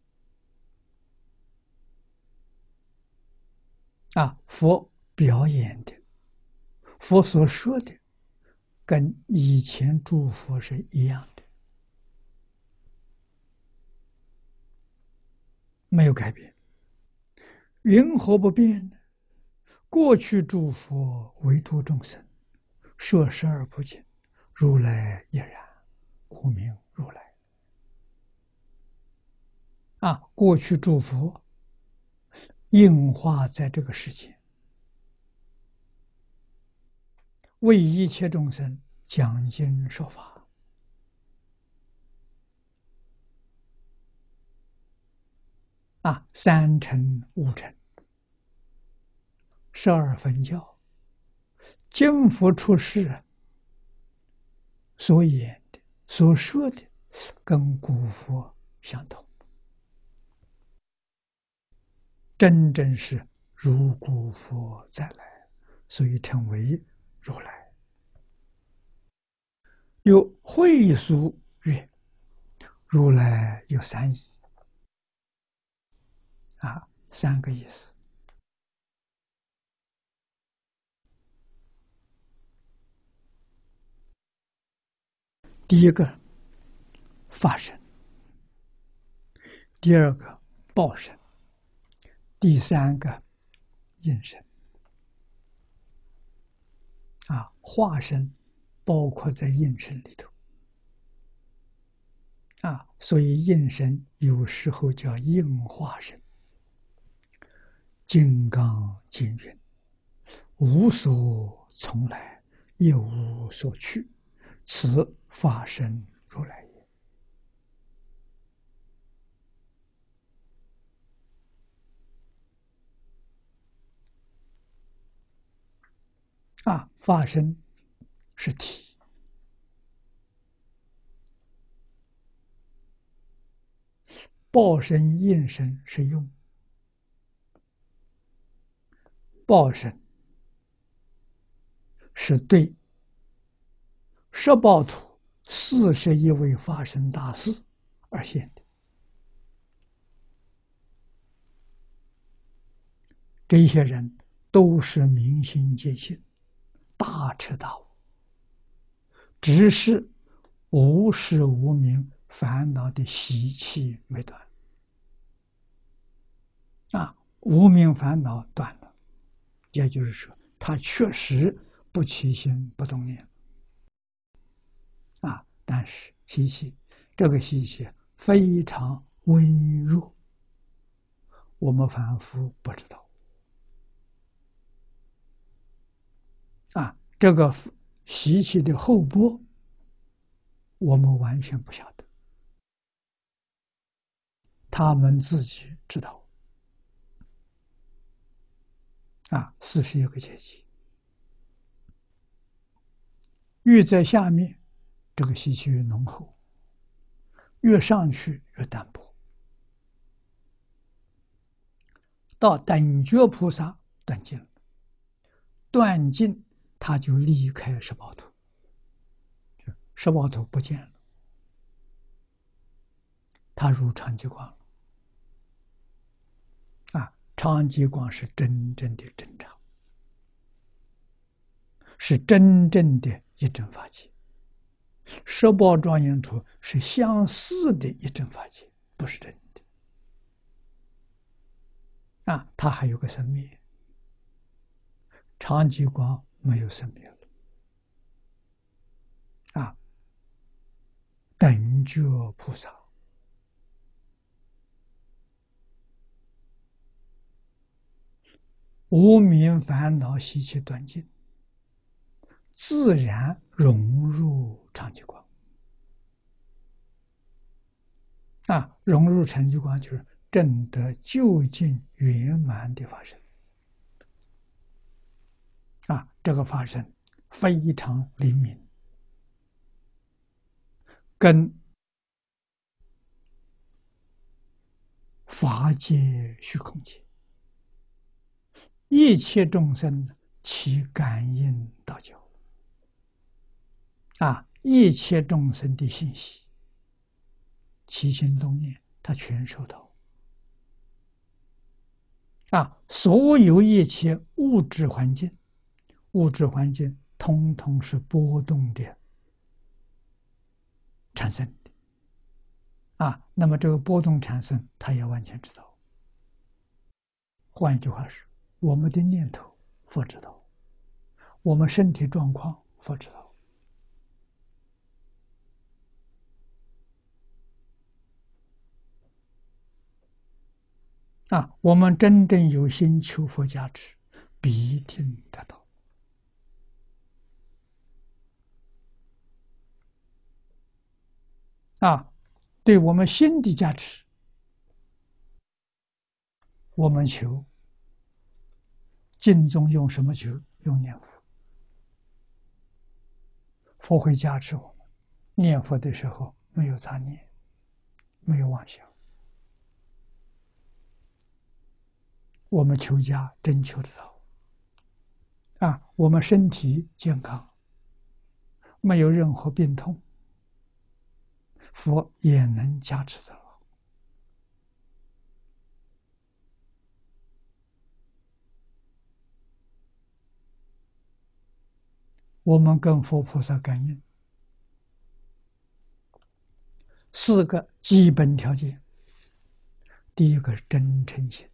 S1: 啊，佛表演的，佛所说的，跟以前诸佛是一样的，没有改变。云何不变呢？过去诸佛为度众生，摄十而不净，如来也然，故名如来。啊，过去诸佛应化在这个世界，为一切众生讲经说法。啊，三乘五乘，十二分教，经佛出世所言的、所说的，跟古佛相同，真正是如古佛再来，所以称为如来。有会俗曰：如来有三义。啊，三个意思。 第一个法身，第二个报身，第三个应身。啊，化身包括在应身里头。啊，所以应身有时候叫应化身。金刚经云：“无所从来，亦无所去，此法身如来也。”啊，法身是体，报身、应身是用。报身是对十报土四十一位法身大士而现的。这些人都是明心见性，大彻大悟，只是无始无明烦恼的习气没断。啊，无明烦恼断了，也就是说，他确实不起心不动念。啊，但是习气，这个习气非常微弱，我们凡夫不知道。啊，这个习气的后波，我们完全不晓得，他们自己知道。啊，四十一个阶级，越在下面，这个习气越浓厚；越上去越淡薄。到等觉菩萨断尽，断尽他就离开十报土，十报土不见了，他入长寂光了。啊，长寂光是真正的正常，是真正的一真法界。十报庄严土是相似的一真法界，不是真的。啊，它还有个生灭，长寂光没有生灭了。啊，等觉菩萨无明烦恼习气断尽，自然融入长寂光。啊，融入长寂光就是证得究竟圆满的法身。啊，这个法身非常灵敏，跟法界虚空界一切众生起感应道交。啊，一切众生的信息起心动念，他全收到。啊，所有一切物质环境，物质环境通通是波动的产生的。啊，那么这个波动产生，他也完全知道。换一句话是，我们的念头佛知道，我们身体状况佛知道。啊，我们真正有心求佛加持，必定得到。啊，对我们心的加持，我们求经中用什么求？用念佛，佛会加持我们。念佛的时候没有杂念，没有妄想，我们求家真求得到。啊，我们身体健康，没有任何病痛，佛也能加持得到。我们跟佛菩萨感应， 四个基本条件。第一个是真诚心，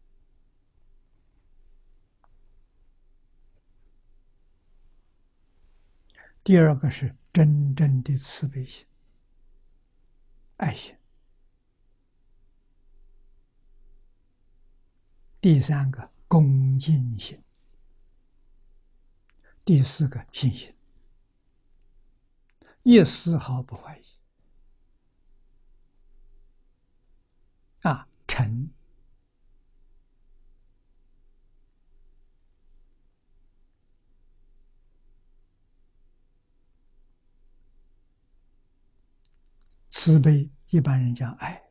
S1: 第二个是真正的慈悲心、爱心，第三个恭敬心，第四个信心，一丝毫不怀疑。啊，诚慈悲，一般人讲爱。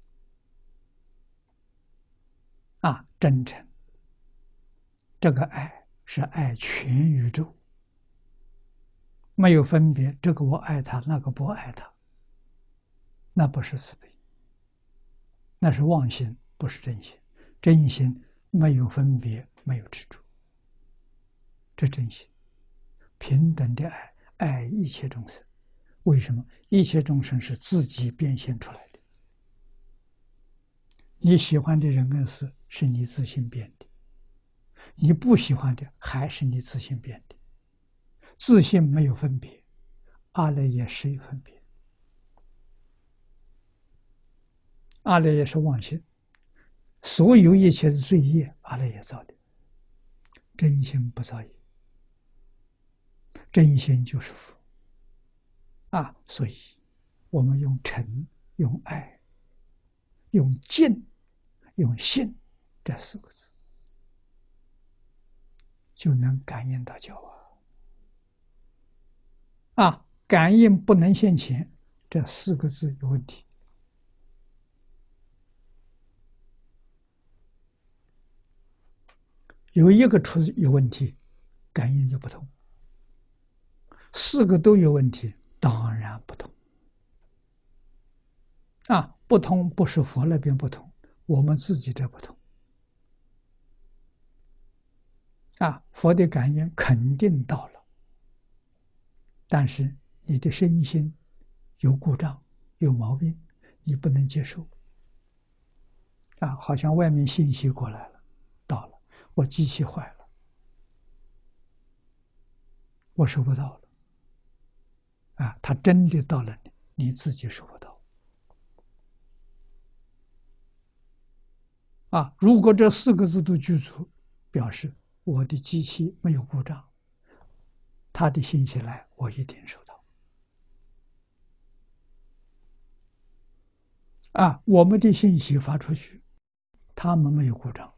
S1: 啊，真诚，这个爱是爱全宇宙，没有分别，这个我爱他，那个不爱他，那不是慈悲，那是妄心，不是真心。真心没有分别，没有执着，这真心。平等的爱，爱一切众生。为什么？一切众生是自己变现出来的。你喜欢的人跟事是你自性变的，你不喜欢的还是你自性变的。自性没有分别，阿赖耶识有分别，阿赖耶是妄心，所有一切的罪业阿赖耶造的，真心不造业，真心就是佛啊！所以我们用诚、用爱、用敬、用信这四个字，就能感应到教啊！啊，感应不能现前，这四个字有问题。有一个出有问题，感应就不同；四个都有问题，当然不同。啊，不同不是佛那边不同，我们自己这不同。啊，佛的感应肯定到了，但是你的身心有故障、有毛病，你不能接受。啊，好像外面信息过来了，到了，我机器坏了，我收不到了。啊，他真的到了你，你自己收不到。啊，如果这四个字都具足，表示我的机器没有故障，他的信息来，我一定收到。啊，我们的信息发出去，他们没有故障，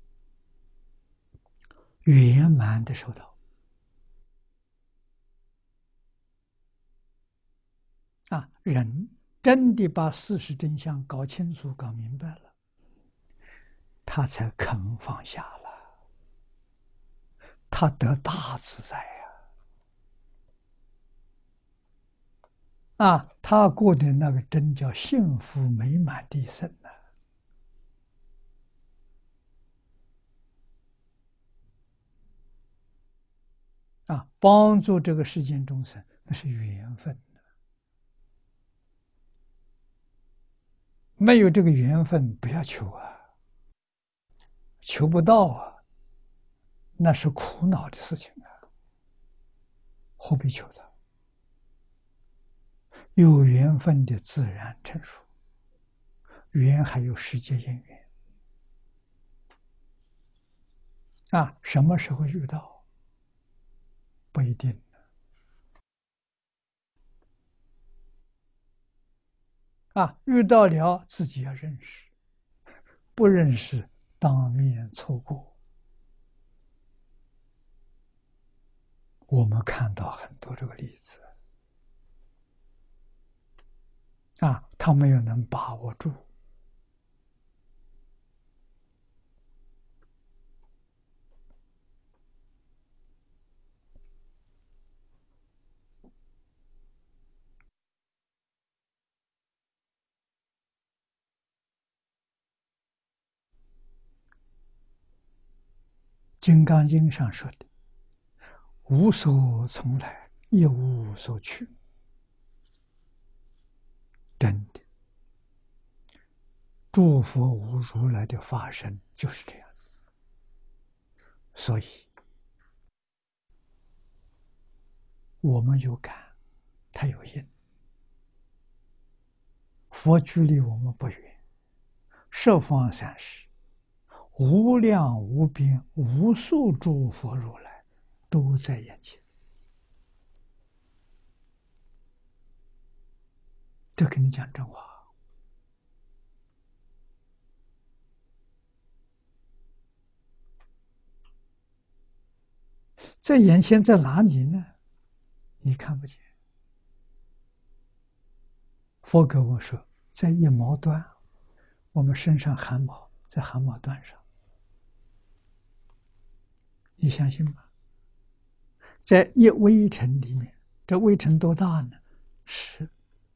S1: 圆满的收到。啊，人真的把事实真相搞清楚、搞明白了，他才肯放下了，他得大自在呀！啊，他过的那个真叫幸福美满的一生呢。啊，帮助这个世间众生，那是缘分。没有这个缘分，不要求啊，求不到啊，那是苦恼的事情啊，何必求的？有缘分的自然成熟，缘还有世界因缘啊，什么时候遇到不一定啊，遇到了自己要认识，不认识当面错过。我们看到很多这个例子啊，他没有能把握住。金刚经上说的，无所从来，亦无所去。 真的，诸佛无如来的法身就是这样。所以，我们有感，他有因。佛距离我们不远，十方三世，无量无边无数诸佛如来都在眼前。这跟你讲真话。在眼前，在哪里呢？你看不见。佛给我说，在一毛端，我们身上汗毛在汗毛端上，你相信吗？在一微尘里面，这微尘多大呢？是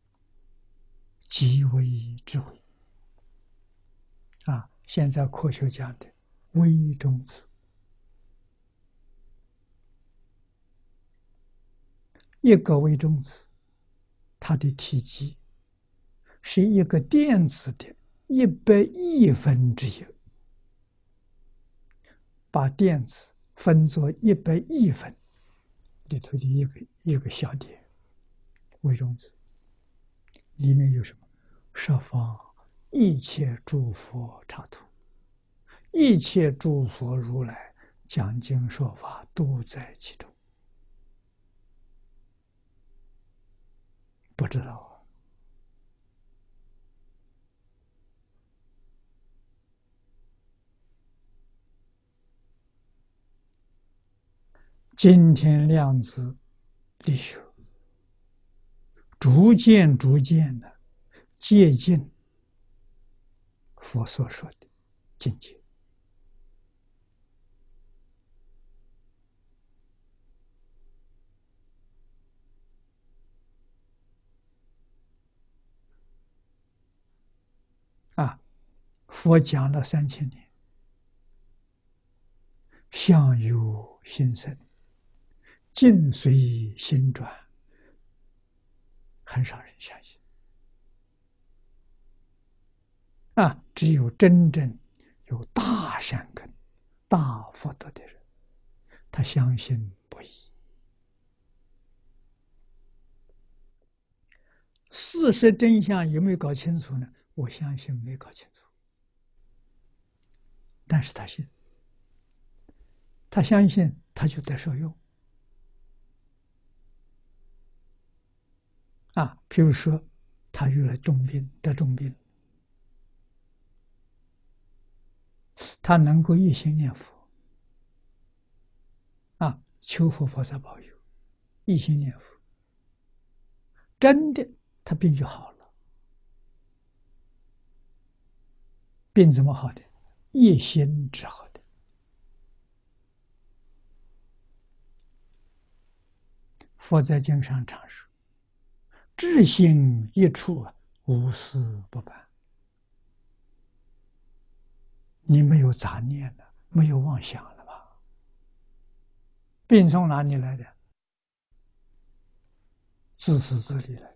S1: 极微之微啊！现在科学讲的微中子，一个微中子，它的体积是一个电子的一百亿分之一，把电子分作一百亿分里头的一个一个小点，微中子里面有什么？十方一切诸佛刹土，一切诸佛如来讲经说法都在其中。不知道啊。今天量子力学逐渐逐渐的接近佛所说的境界啊！佛讲了三千年，相由心生，境随心转，很少人相信啊！只有真正有大善根、大福德的人，他相信不疑。事实真相有没有搞清楚呢？我相信没搞清楚，但是他信，他相信，他就得受用啊。譬如说，他遇了重病，得重病，他能够一心念佛啊，求佛菩萨保佑，一心念佛，真的他病就好了。病怎么好的？一心治好的。佛在经上常说：“至心一处，无事不办。”你没有杂念了，没有妄想了吧？病从哪里来的？自私自利来的，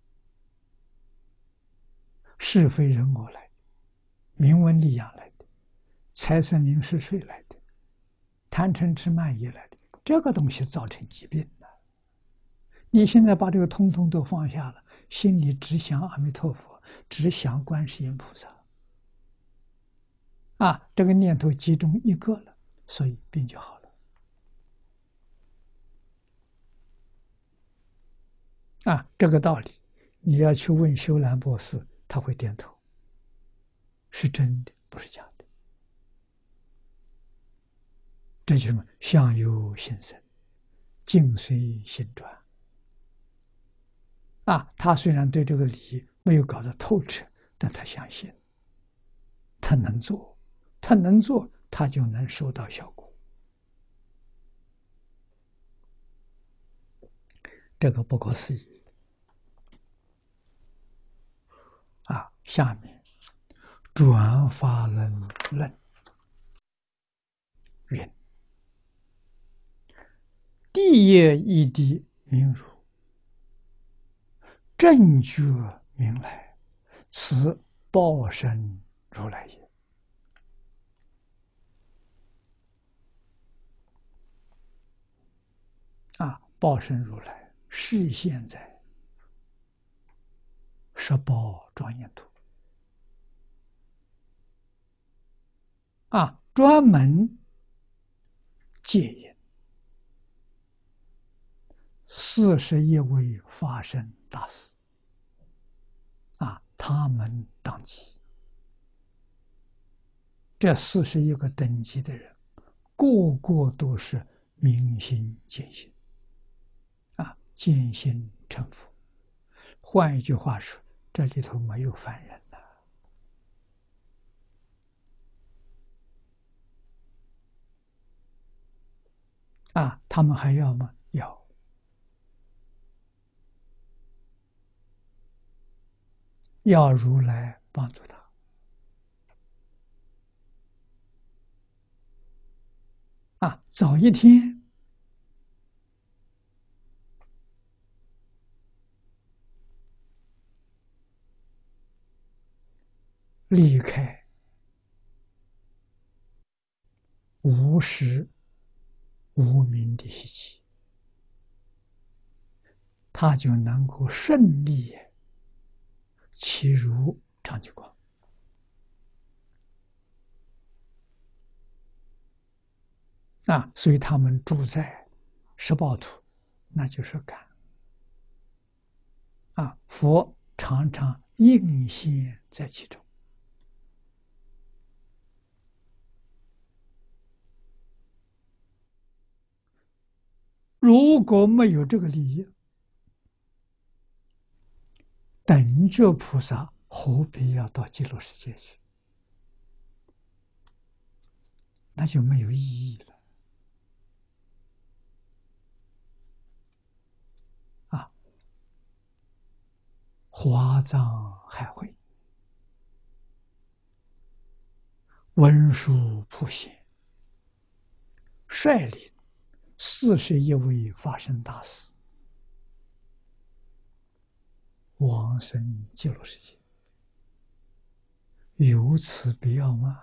S1: 是非人我来的，名闻利养来的，财色名食睡来的，贪嗔痴慢疑来的，这个东西造成疾病了。你现在把这个通通都放下了，心里只想阿弥陀佛，只想观世音菩萨啊，这个念头集中一个了，所以病就好了啊。这个道理你要去问修兰博士，他会点头，是真的，不是假的。这就是什么？相由心生，境随心转啊。他虽然对这个理没有搞得透彻，但他相信，他能做，他能做，他就能收到效果。这个不可思议啊！下面转法轮论云：地业一滴明如，正觉云来，此报身如来也。啊，报身如来示现在十宝庄严图。啊，专门戒引四十一位法身大士。啊，他们当机，这四十一个等级的人，个个都是明心见性，啊，见性成佛。换一句话说，这里头没有凡人的。啊，他们还要吗？要。要如来帮助他。啊，早一天离开无时无明的习气，他就能够顺利其如常寂光。啊，所以他们住在十报土，那就是感。啊，佛常常应现在其中。如果没有这个利益，等觉菩萨何必要到极乐世界去？那就没有意义了。啊，华藏海会，文殊普贤率领四十一位法身大士往生极乐世界，有此必要吗？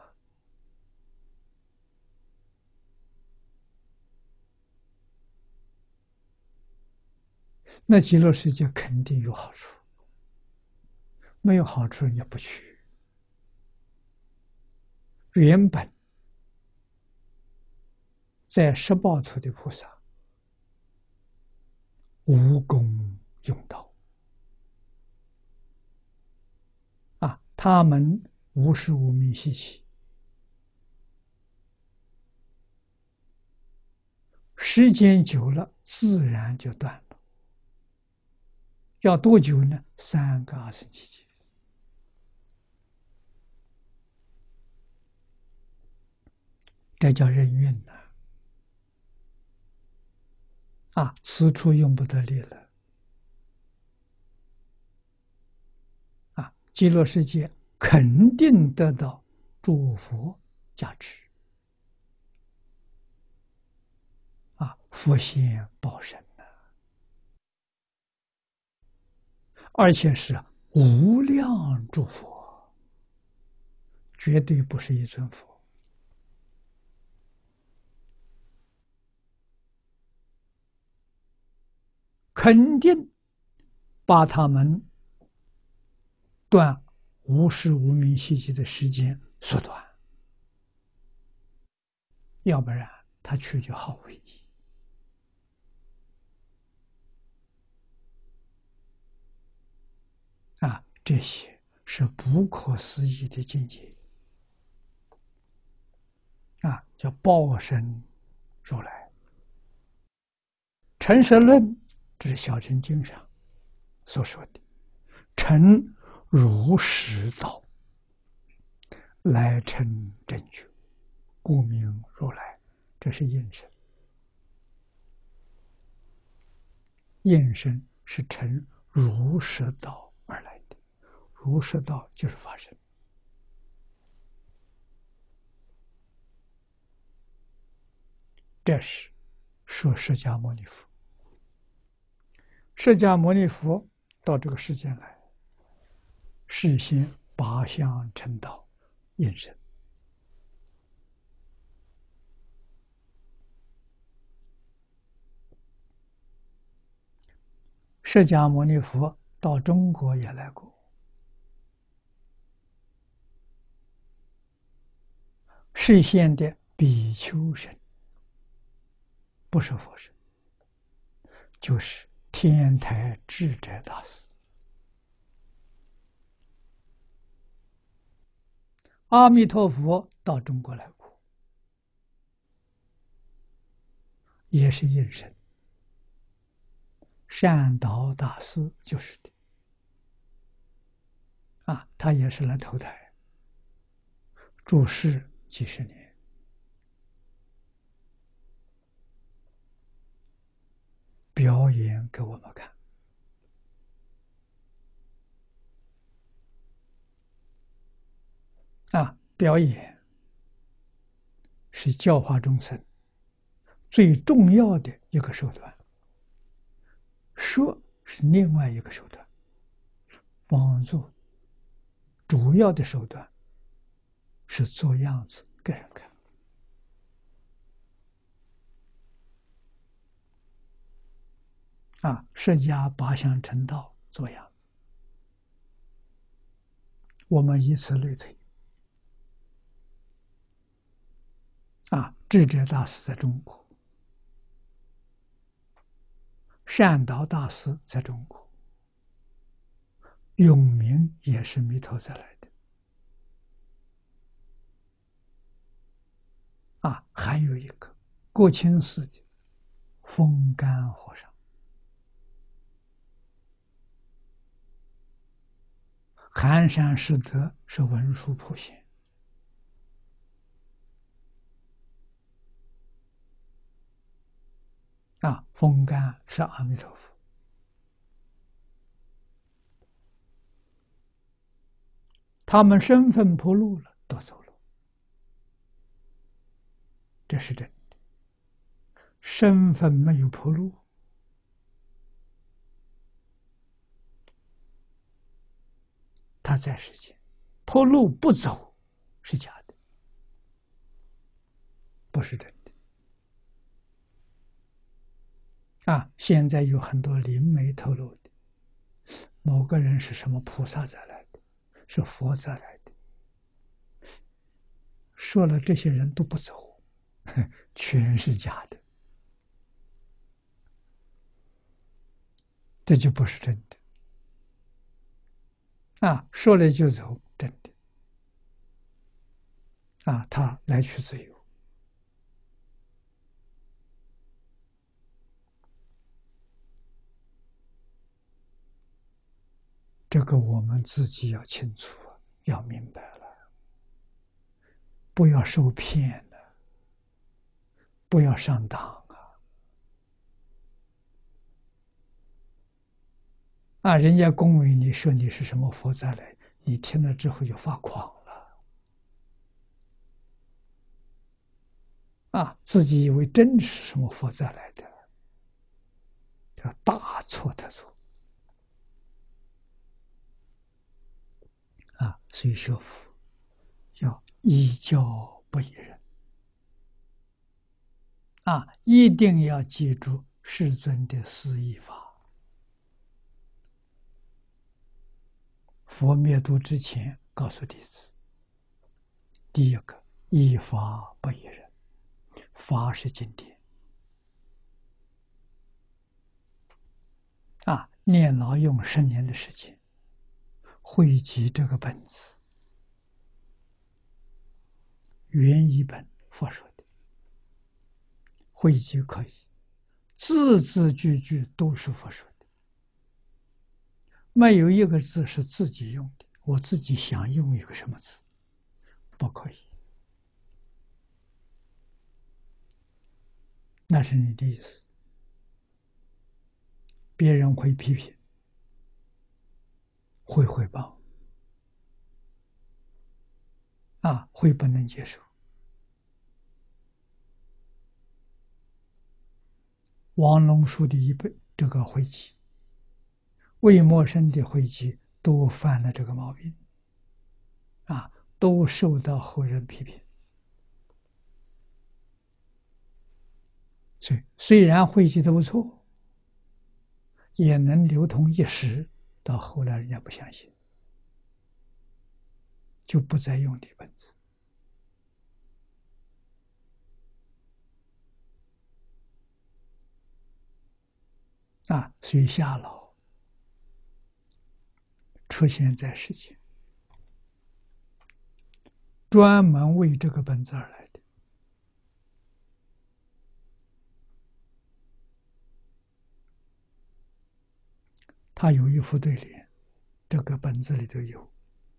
S1: 那极乐世界肯定有好处，没有好处也不去。原本在十报土的菩萨无功用道，啊，他们无时无明习气，时间久了自然就断了。要多久呢？三个二生期间。这叫任运呐！啊，此处用不得力了。啊，极乐世界肯定得到诸佛加持。啊，佛现报身呐，而且是无量诸佛，绝对不是一尊佛。肯定把他们断无时无明习气的时间缩短，要不然他去就毫无意义。啊，这些是不可思议的境界。啊，叫报身如来。成实论，这是小乘经上所说的，成如实道，来成正觉，故名如来。这是应身，应身是成如实道而来的，如实道就是法身。这是说释迦牟尼佛。释迦牟尼佛到这个世间来， 示现八相成道，应身。释迦牟尼佛到中国也来过，示现的比丘身，不是佛身，就是天台智者大师。阿弥陀佛到中国来过，也是应身。善导大师就是的，啊，他也是来投胎，住世几十年，表演给我们看。啊，表演是教化众生最重要的一个手段，说是另外一个手段，帮助主要的手段是做样子给人看。啊，释迦八相成道做样子，我们以此类推。啊，智者大师在中国，善导大师在中国，永明也是弥陀再来的。啊，还有一个国清寺的风干和尚，寒山拾得是文殊普贤。啊，风干是阿弥陀佛，他们身份铺路了，都走了，这是真的。身份没有铺路，他在世间；铺路不走是假的，不是真的。啊，现在有很多灵媒透露的，某个人是什么菩萨再来的，是佛再来的，说了这些人都不走，全是假的，这就不是真的。啊，说了就走，真的。啊，他来去自由。这个我们自己要清楚，要明白了，不要受骗了，不要上当啊！啊，人家恭维你说你是什么佛再来，你听了之后就发狂了。啊，自己以为真是什么佛再来的，叫大错特错。啊，所以学佛要依教不依人。啊，一定要记住世尊的四依法。佛灭度之前告诉弟子：第一个，依法不依人，法是经典。啊，念老用十年的时间，汇集这个本子，原一本佛说的，汇集可以，字字句句都是佛说的，没有一个字是自己用的。我自己想用一个什么字，不可以，那是你的意思，别人会批评，会诽谤，啊，会不能接受。王龙书的一本这个汇集，魏默生的汇集都犯了这个毛病，啊，都受到后人批评。所以虽然汇集的不错，也能流通一时，到后来人家不相信，就不再用底本子。啊，所以夏老出现在世间，专门为这个本子而来的。他有一副对联，这个本子里头有：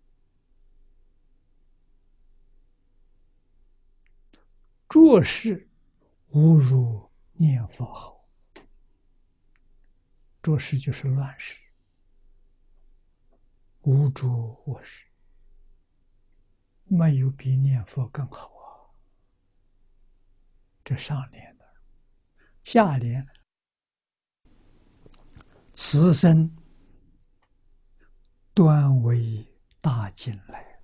S1: 做事无如念佛好。做事就是乱世，无诸恶事，没有比念佛更好啊。这上联的，下联此生端为大经来，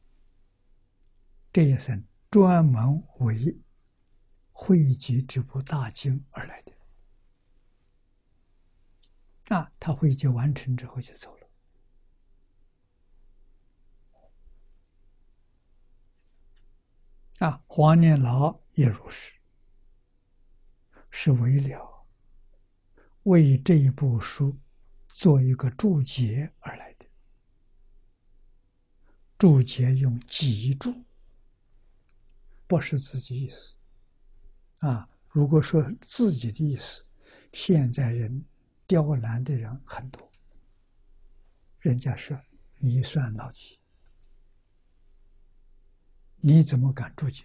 S1: 这一生专门为汇集这部大经而来的。啊，他汇集完成之后就走了。啊，黄念老也如是，是为了为这一部书做一个注解而来的。注解用集注，不是自己意思。啊，如果说自己的意思，现在人刁难的人很多，人家说你算老几？你怎么敢注解？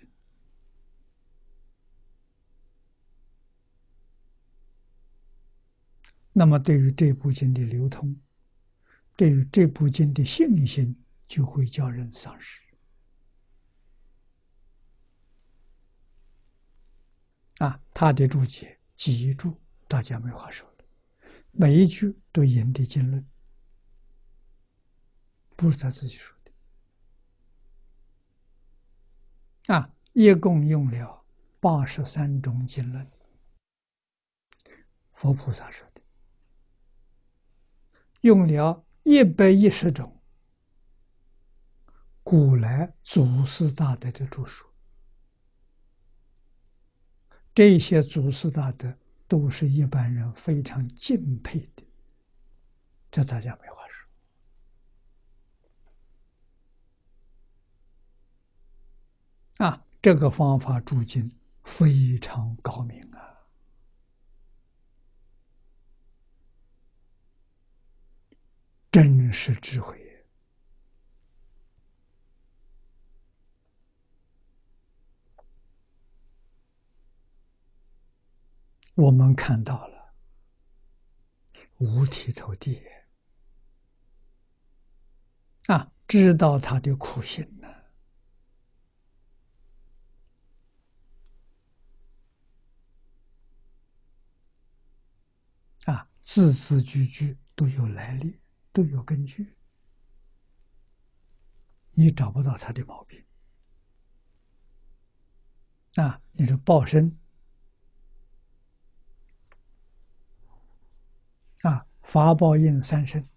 S1: 那么对于这部经的流通，对于这部经的信心，就会叫人丧失。啊，他的注解几注，大家没话说了，每一句都引的经论，不是他自己说的。啊，一共用了八十三种经论，佛菩萨说的，用了一百一十种古来祖师大德的著述。这些祖师大德都是一般人非常敬佩的，这大家没话说。啊，这个方法注经非常高明啊，真是智慧。我们看到了五体投地啊，知道他的苦心呢。啊，字字句句都有来历，都有根据，你找不到他的毛病。啊，你说报身啊，法报应三身，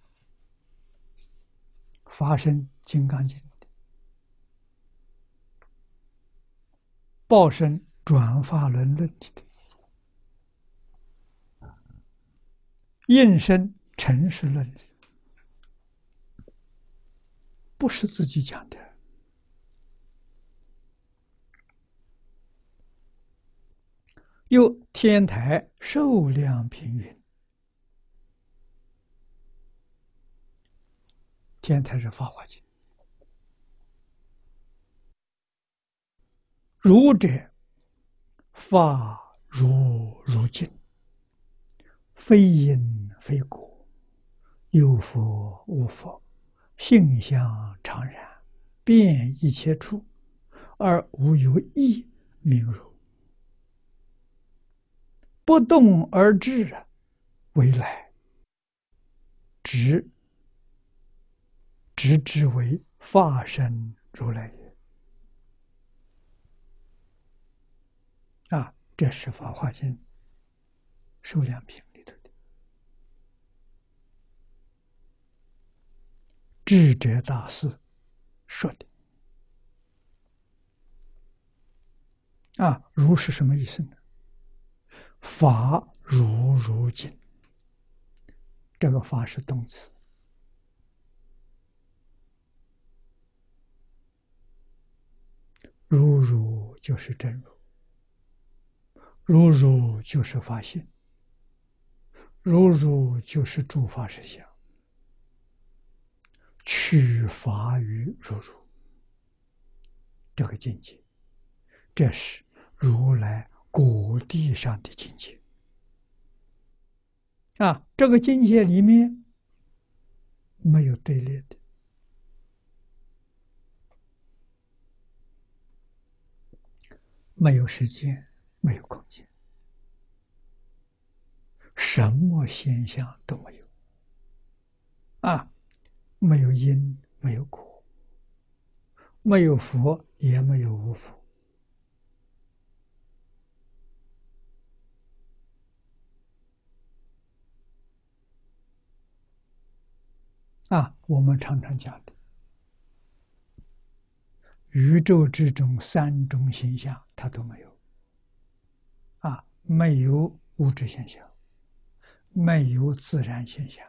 S1: 法身金刚经的，报身转法轮论的，应身诚实论的，不是自己讲的。又天台寿量平云，天台是法华经，儒者法如如镜，非因非果，有佛无佛，性相常然，遍一切处，而无有异名如。不动而至，为来，直直之为法身如来也。啊，这是《法华经》受量品里头的智者大师说的。啊，如是什么意思呢？法如如经，这个法是动词，如如就是真如，如如就是法性，如如就是诸法实相，取法于如如，这个境界，这是如来果地上的境界。啊，这个境界里面没有对立的，没有时间，没有空间，什么现象都没有。啊，没有因，没有果，没有佛，也没有无佛。啊，我们常常讲的，宇宙之中三种现象，它都没有。啊，没有物质现象，没有自然现象，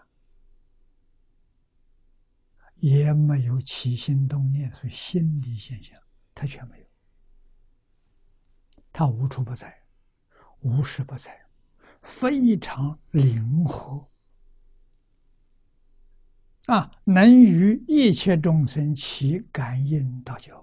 S1: 也没有起心动念，所以心理现象，它全没有。它无处不在，无时不在，非常灵活。啊，能与一切众生起感应道交。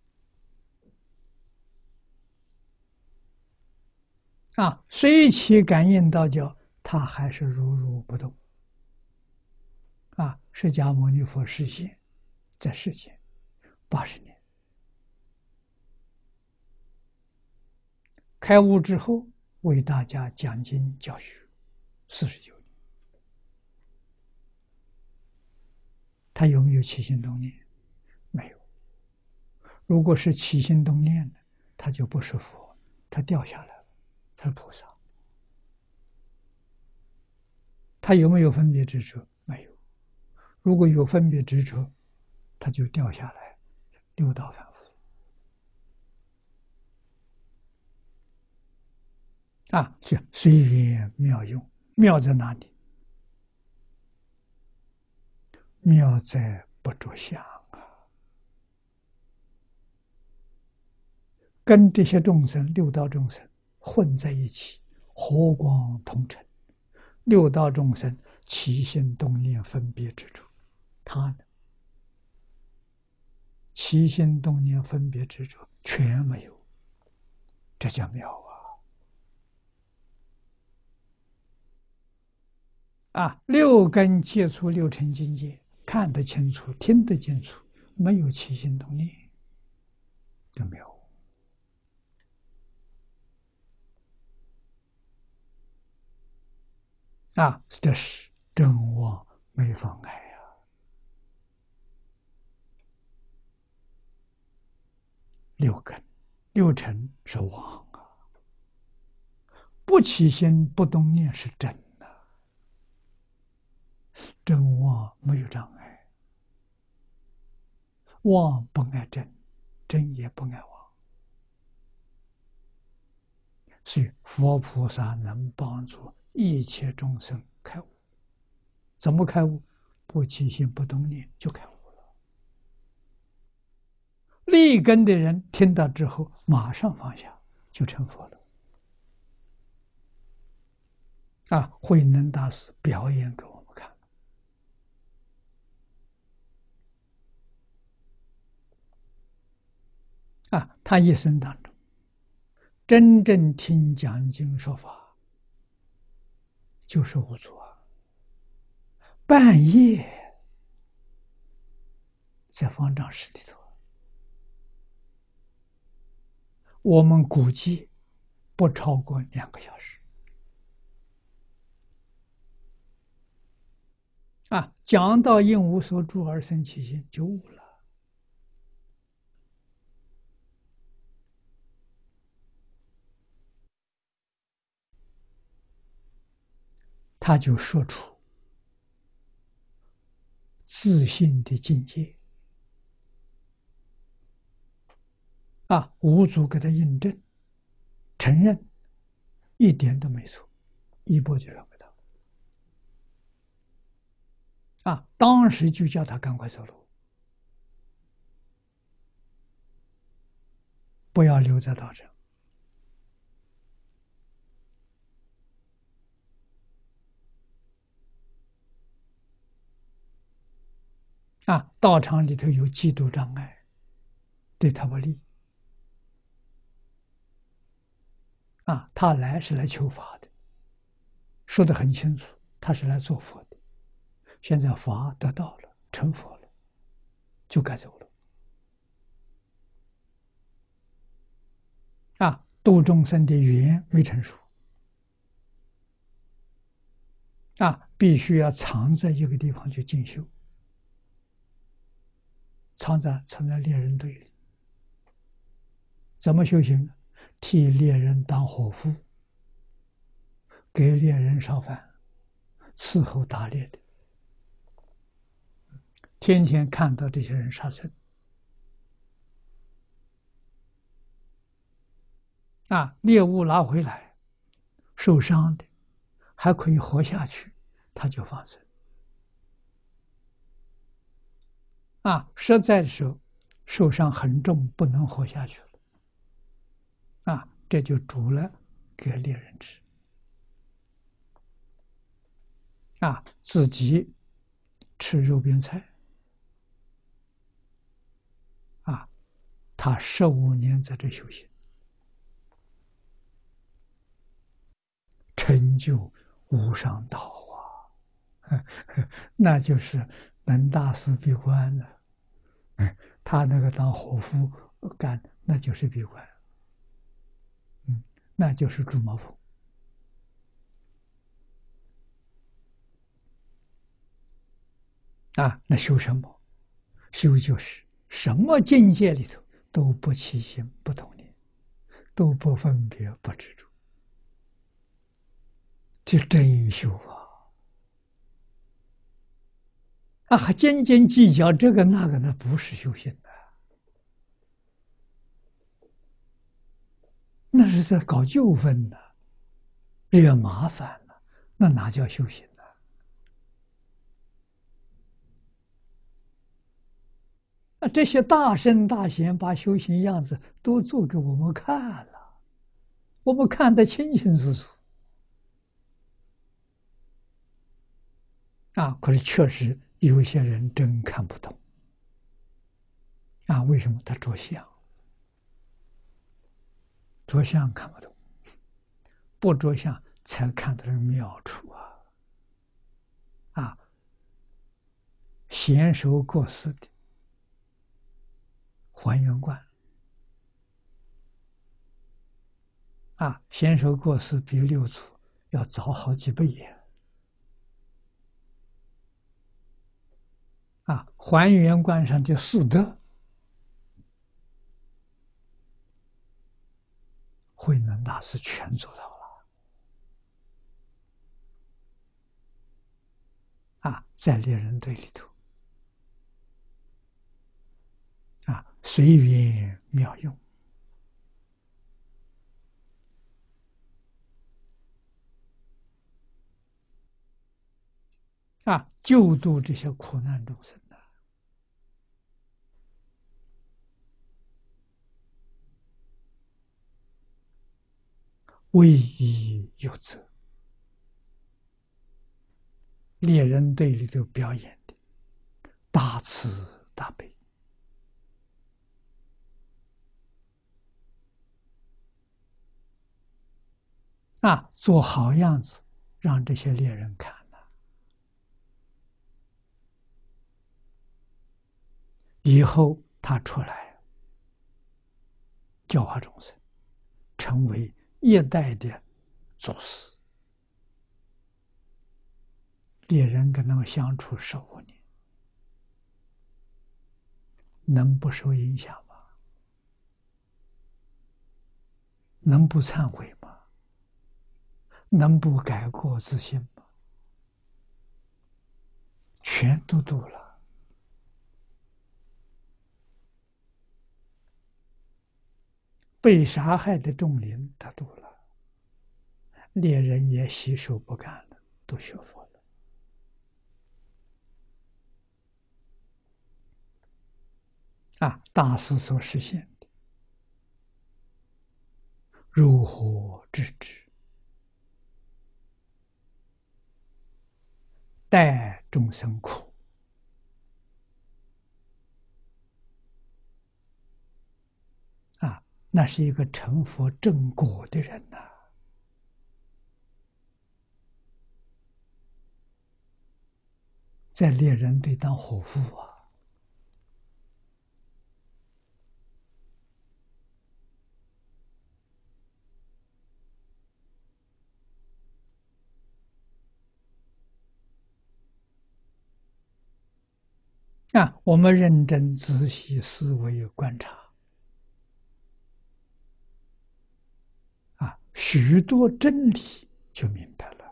S1: 啊，虽起感应道交，它还是如如不动。啊，释迦牟尼佛示现在世间八十年，开悟之后为大家讲经教学四十九年，他有没有起心动念？没有。如果是起心动念的，他就不是佛，他掉下来了，他是菩萨。他有没有分别执着？没有。如果有分别执着，他就掉下来，六道反复。啊，是随缘妙用，妙在哪里？妙在不着相啊，跟这些众生，六道众生混在一起，和光同尘。六道众生起心动念分别执着，他呢？起心动念分别执着全没有，这叫妙啊！啊，六根接触六尘境界，看得清楚，听得清楚，没有起心动念，就妙。啊，这是真妄没妨碍呀。六根、六尘是妄啊，不起心不动念是真的，真妄没有障碍，妄不爱真，真也不爱妄，所以佛菩萨能帮助一切众生开悟。怎么开悟？不起心不动念就开悟了。立根的人听到之后，马上放下，就成佛了。啊，慧能大师表演给我们看。啊，他一生当中，真正听讲经说法，就是无阻啊。半夜在方丈室里头，我们估计不超过两个小时。 啊，讲到应无所住而生其心，就悟了。他就说出自信的境界啊，五祖给他印证，承认一点都没错，一波就让给他啊，当时就叫他赶快走路，不要留在道场啊，道场里头有嫉妒障碍，对他不利啊，他来是来求法的，说得很清楚，他是来做佛的。现在法得到了，成佛了，就该走了。啊，度众生的缘没成熟，啊，必须要藏在一个地方去进修，藏在藏在猎人堆里。怎么修行？替猎人当伙夫，给猎人烧饭，伺候打猎的，天天看到这些人杀生。啊，猎物拿回来，受伤的还可以活下去，他就放生。啊，实在的时候受伤很重，不能活下去了。啊，这就煮了给猎人吃。啊，自己吃肉边菜。啊，他十五年在这修行，成就无上道啊！那就是能大师闭关的。他那个当伙夫干，那就是闭关。嗯，那就是朱毛峰。啊，那修什么？修就是什么境界里头都不起心不动念，都不分别不执着，这真修啊！啊，还斤斤计较这个那个，那不是修行的，那是在搞纠纷的，惹麻烦了，那哪叫修行呢？啊，这些大圣大贤把修行样子都做给我们看了，我们看得清清楚楚。啊，可是确实有些人真看不懂。啊，为什么？他着相，着相看不懂，不着相才看得妙处啊！啊，娴熟过世的还原观，啊，娴熟过世比六祖要早好几倍呀！啊，还原观上的四德，慧能大师全做到了。啊，在猎人队里头，啊，随缘妙用。啊，救度这些苦难众生的，为义有责。猎人队里头表演的大慈大悲，啊，做好样子，让这些猎人看了，以后他出来教化众生，成为一代的祖师。 猎人跟他们相处十五年，能不受影响吗？能不忏悔吗？能不改过自新吗？全都度了。被杀害的众灵他度了，猎人也洗手不干了，都学佛了。啊，大师所实现的，如何制止？待众生苦。啊，那是一个成佛正果的人呐、啊。在猎人队当伙夫啊。啊，我们认真仔细思维观察，啊，许多真理就明白了。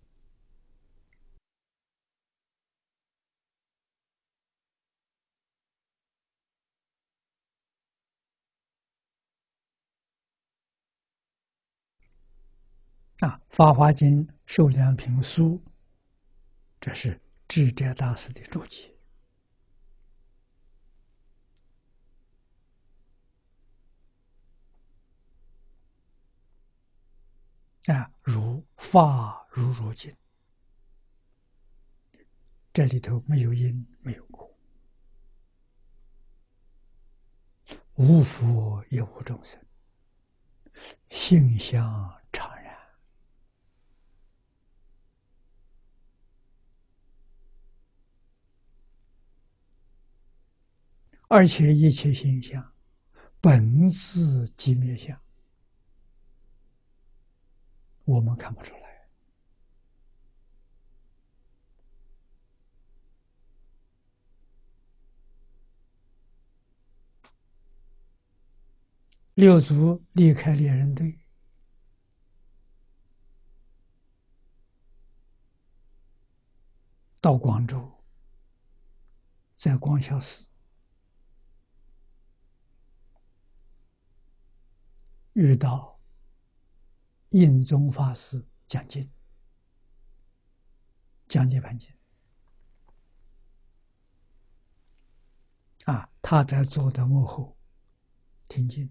S1: 啊，《法华经·受量品书》，这是智者大师的注解。啊，如法如如经，这里头没有因，没有果，无佛也无众生，性相常然。而且一切性相本自即灭相，我们看不出来。六祖离开猎人队，到广州，在光孝寺遇到印宗法师讲经，讲涅盘经。啊，他在坐的幕后听经，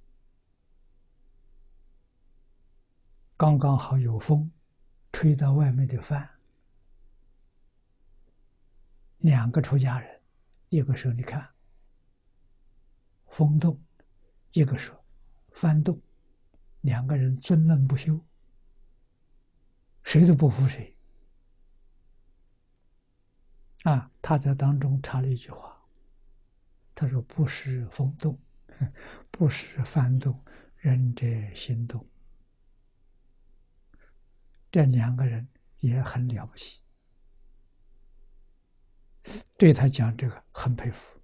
S1: 刚刚好有风，吹到外面的帆。两个出家人，一个说你看风动，一个说幡动，两个人争论不休，谁都不服谁。啊，他在当中插了一句话，他说：“不是风动，不是幡动，人者心动。”这两个人也很了不起，对他讲这个很佩服。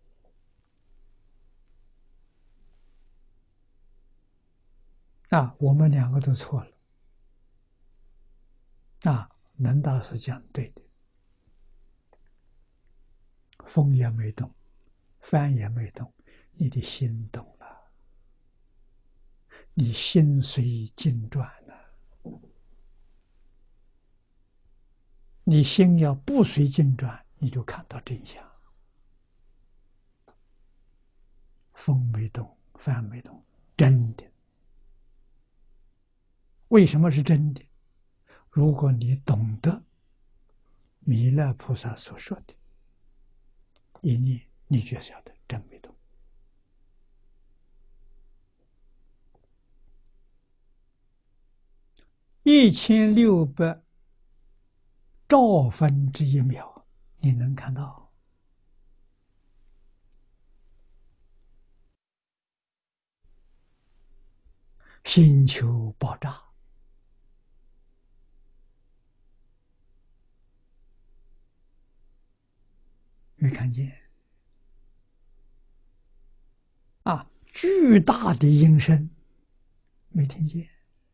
S1: 啊，我们两个都错了。啊，能大师讲对的，风也没动，帆也没动，你的心动了，你心随境转了。你心要不随境转，你就看到真相。风没动，帆没动，真的。为什么是真的？如果你懂得弥勒菩萨所说的一念，你就晓得真没动。一千六百兆分之一秒，你能看到？星球爆炸， 没看见啊，巨大的音声没听见，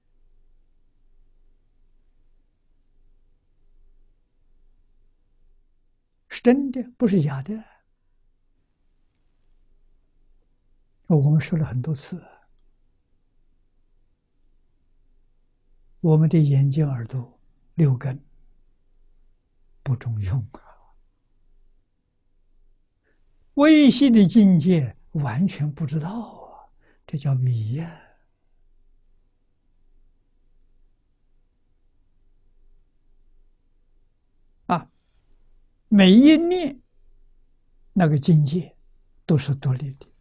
S1: 是真的，不是假的。我们说了很多次，我们的眼睛、耳朵六根不中用啊，微细的境界完全不知道啊，这叫迷呀！啊，每一念那个境界都是独立的，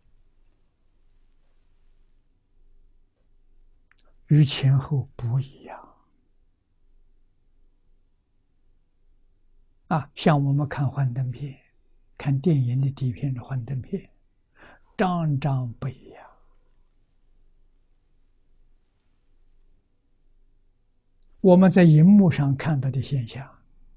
S1: 与前后不一样。啊，像我们看幻灯片，看电影的底片的幻灯片，张张不一样。我们在荧幕上看到的现象，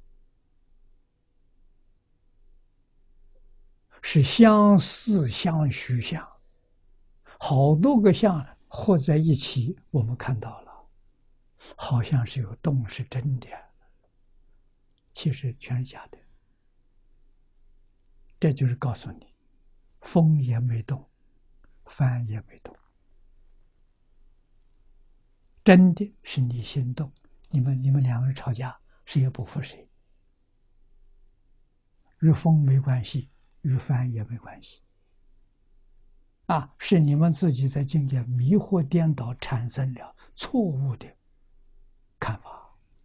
S1: 是相似相虚相，好多个相合在一起，我们看到了，好像是有动是真的，其实全是假的。这就是告诉你，风也没动，帆也没动，真的是你心动。你们你们两个人吵架，谁也不服谁，与风没关系，与帆也没关系。啊，是你们自己在境界迷惑颠倒，产生了错误的看法。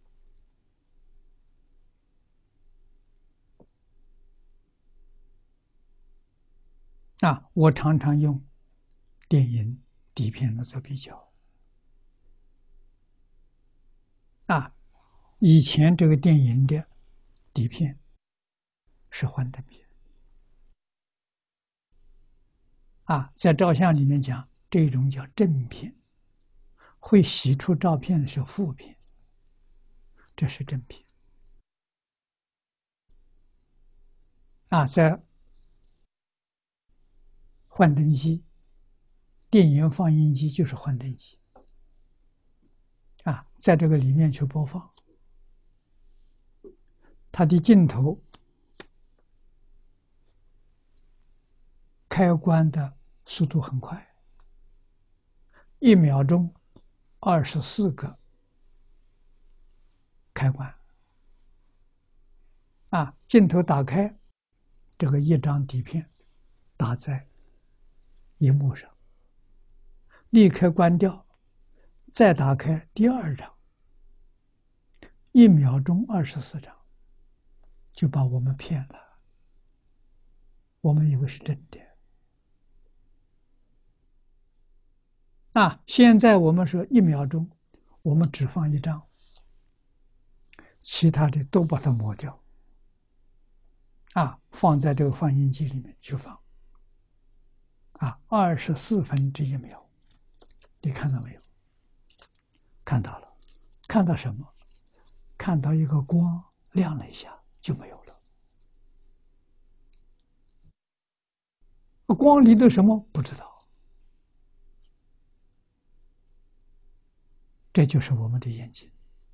S1: 啊，我常常用电影底片来做比较。啊，以前这个电影的底片是幻灯片。啊，在照相里面讲，这种叫正片，会洗出照片的是负片，这是正片。啊，在幻灯机、电影放映机就是幻灯机。啊，在这个里面去播放，它的镜头开关的速度很快，一秒钟二十四个开关。啊，镜头打开，这个一张底片打在荧幕上，立刻关掉，再打开第二张，一秒钟二十四张，就把我们骗了，我们以为是真的。啊，现在我们说一秒钟，我们只放一张，其他的都把它抹掉。啊，放在这个放映机里面去放。啊，二十四分之一秒，你看到没有？看到了，看到什么？看到一个光亮了一下就没有了。光里头什么不知道。这就是我们的眼睛。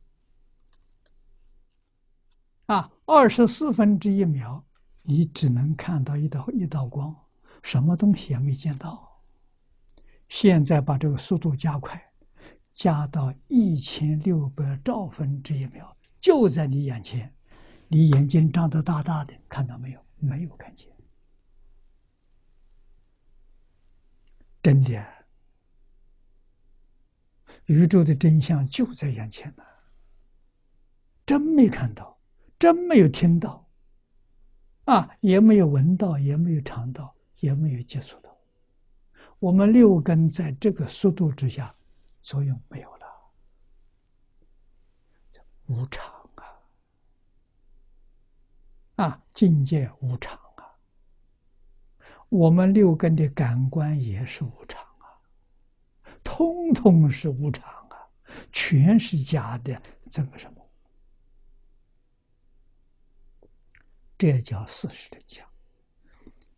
S1: 啊，二十四分之一秒，你只能看到一道一道光，什么东西也没见到。现在把这个速度加快，加到一千六百兆分之一秒，就在你眼前，你眼睛张得大大的，看到没有？没有看见。真的，宇宙的真相就在眼前呢，真没看到，真没有听到，啊，也没有闻到，也没有尝到，也没有接触到。我们六根在这个速度之下，作用没有了，无常啊！啊，境界无常啊！我们六根的感官也是无常啊，通通是无常啊，全是假的，这个什么？这叫事实真相。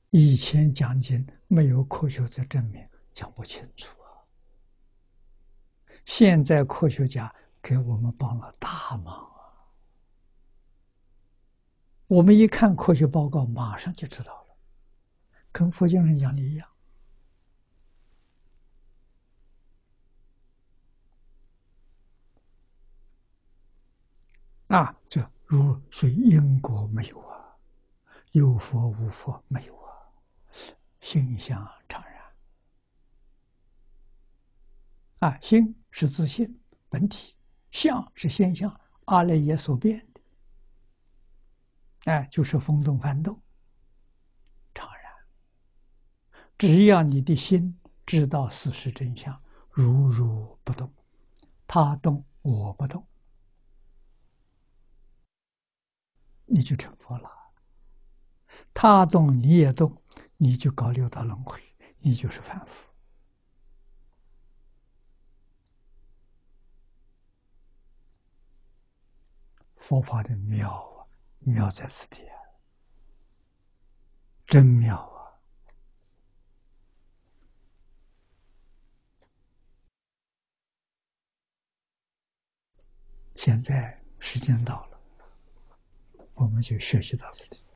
S1: 以前讲经没有科学在证明，讲不清楚啊。现在科学家给我们帮了大忙啊！我们一看科学报告，马上就知道了，跟佛经上讲的一样啊。这如所以因果没有啊，有佛无佛没有啊，心相常然啊。心是自性本体，相是现象，阿赖耶所变的，哎，就是风动幡动，常然。只要你的心知道事实真相，如如不动，他动我不动，你就成佛了。他动你也动，你就搞六道轮回，你就是凡夫。佛法的妙啊，妙在此地啊，真妙啊！现在时间到了，我们就学习到此地。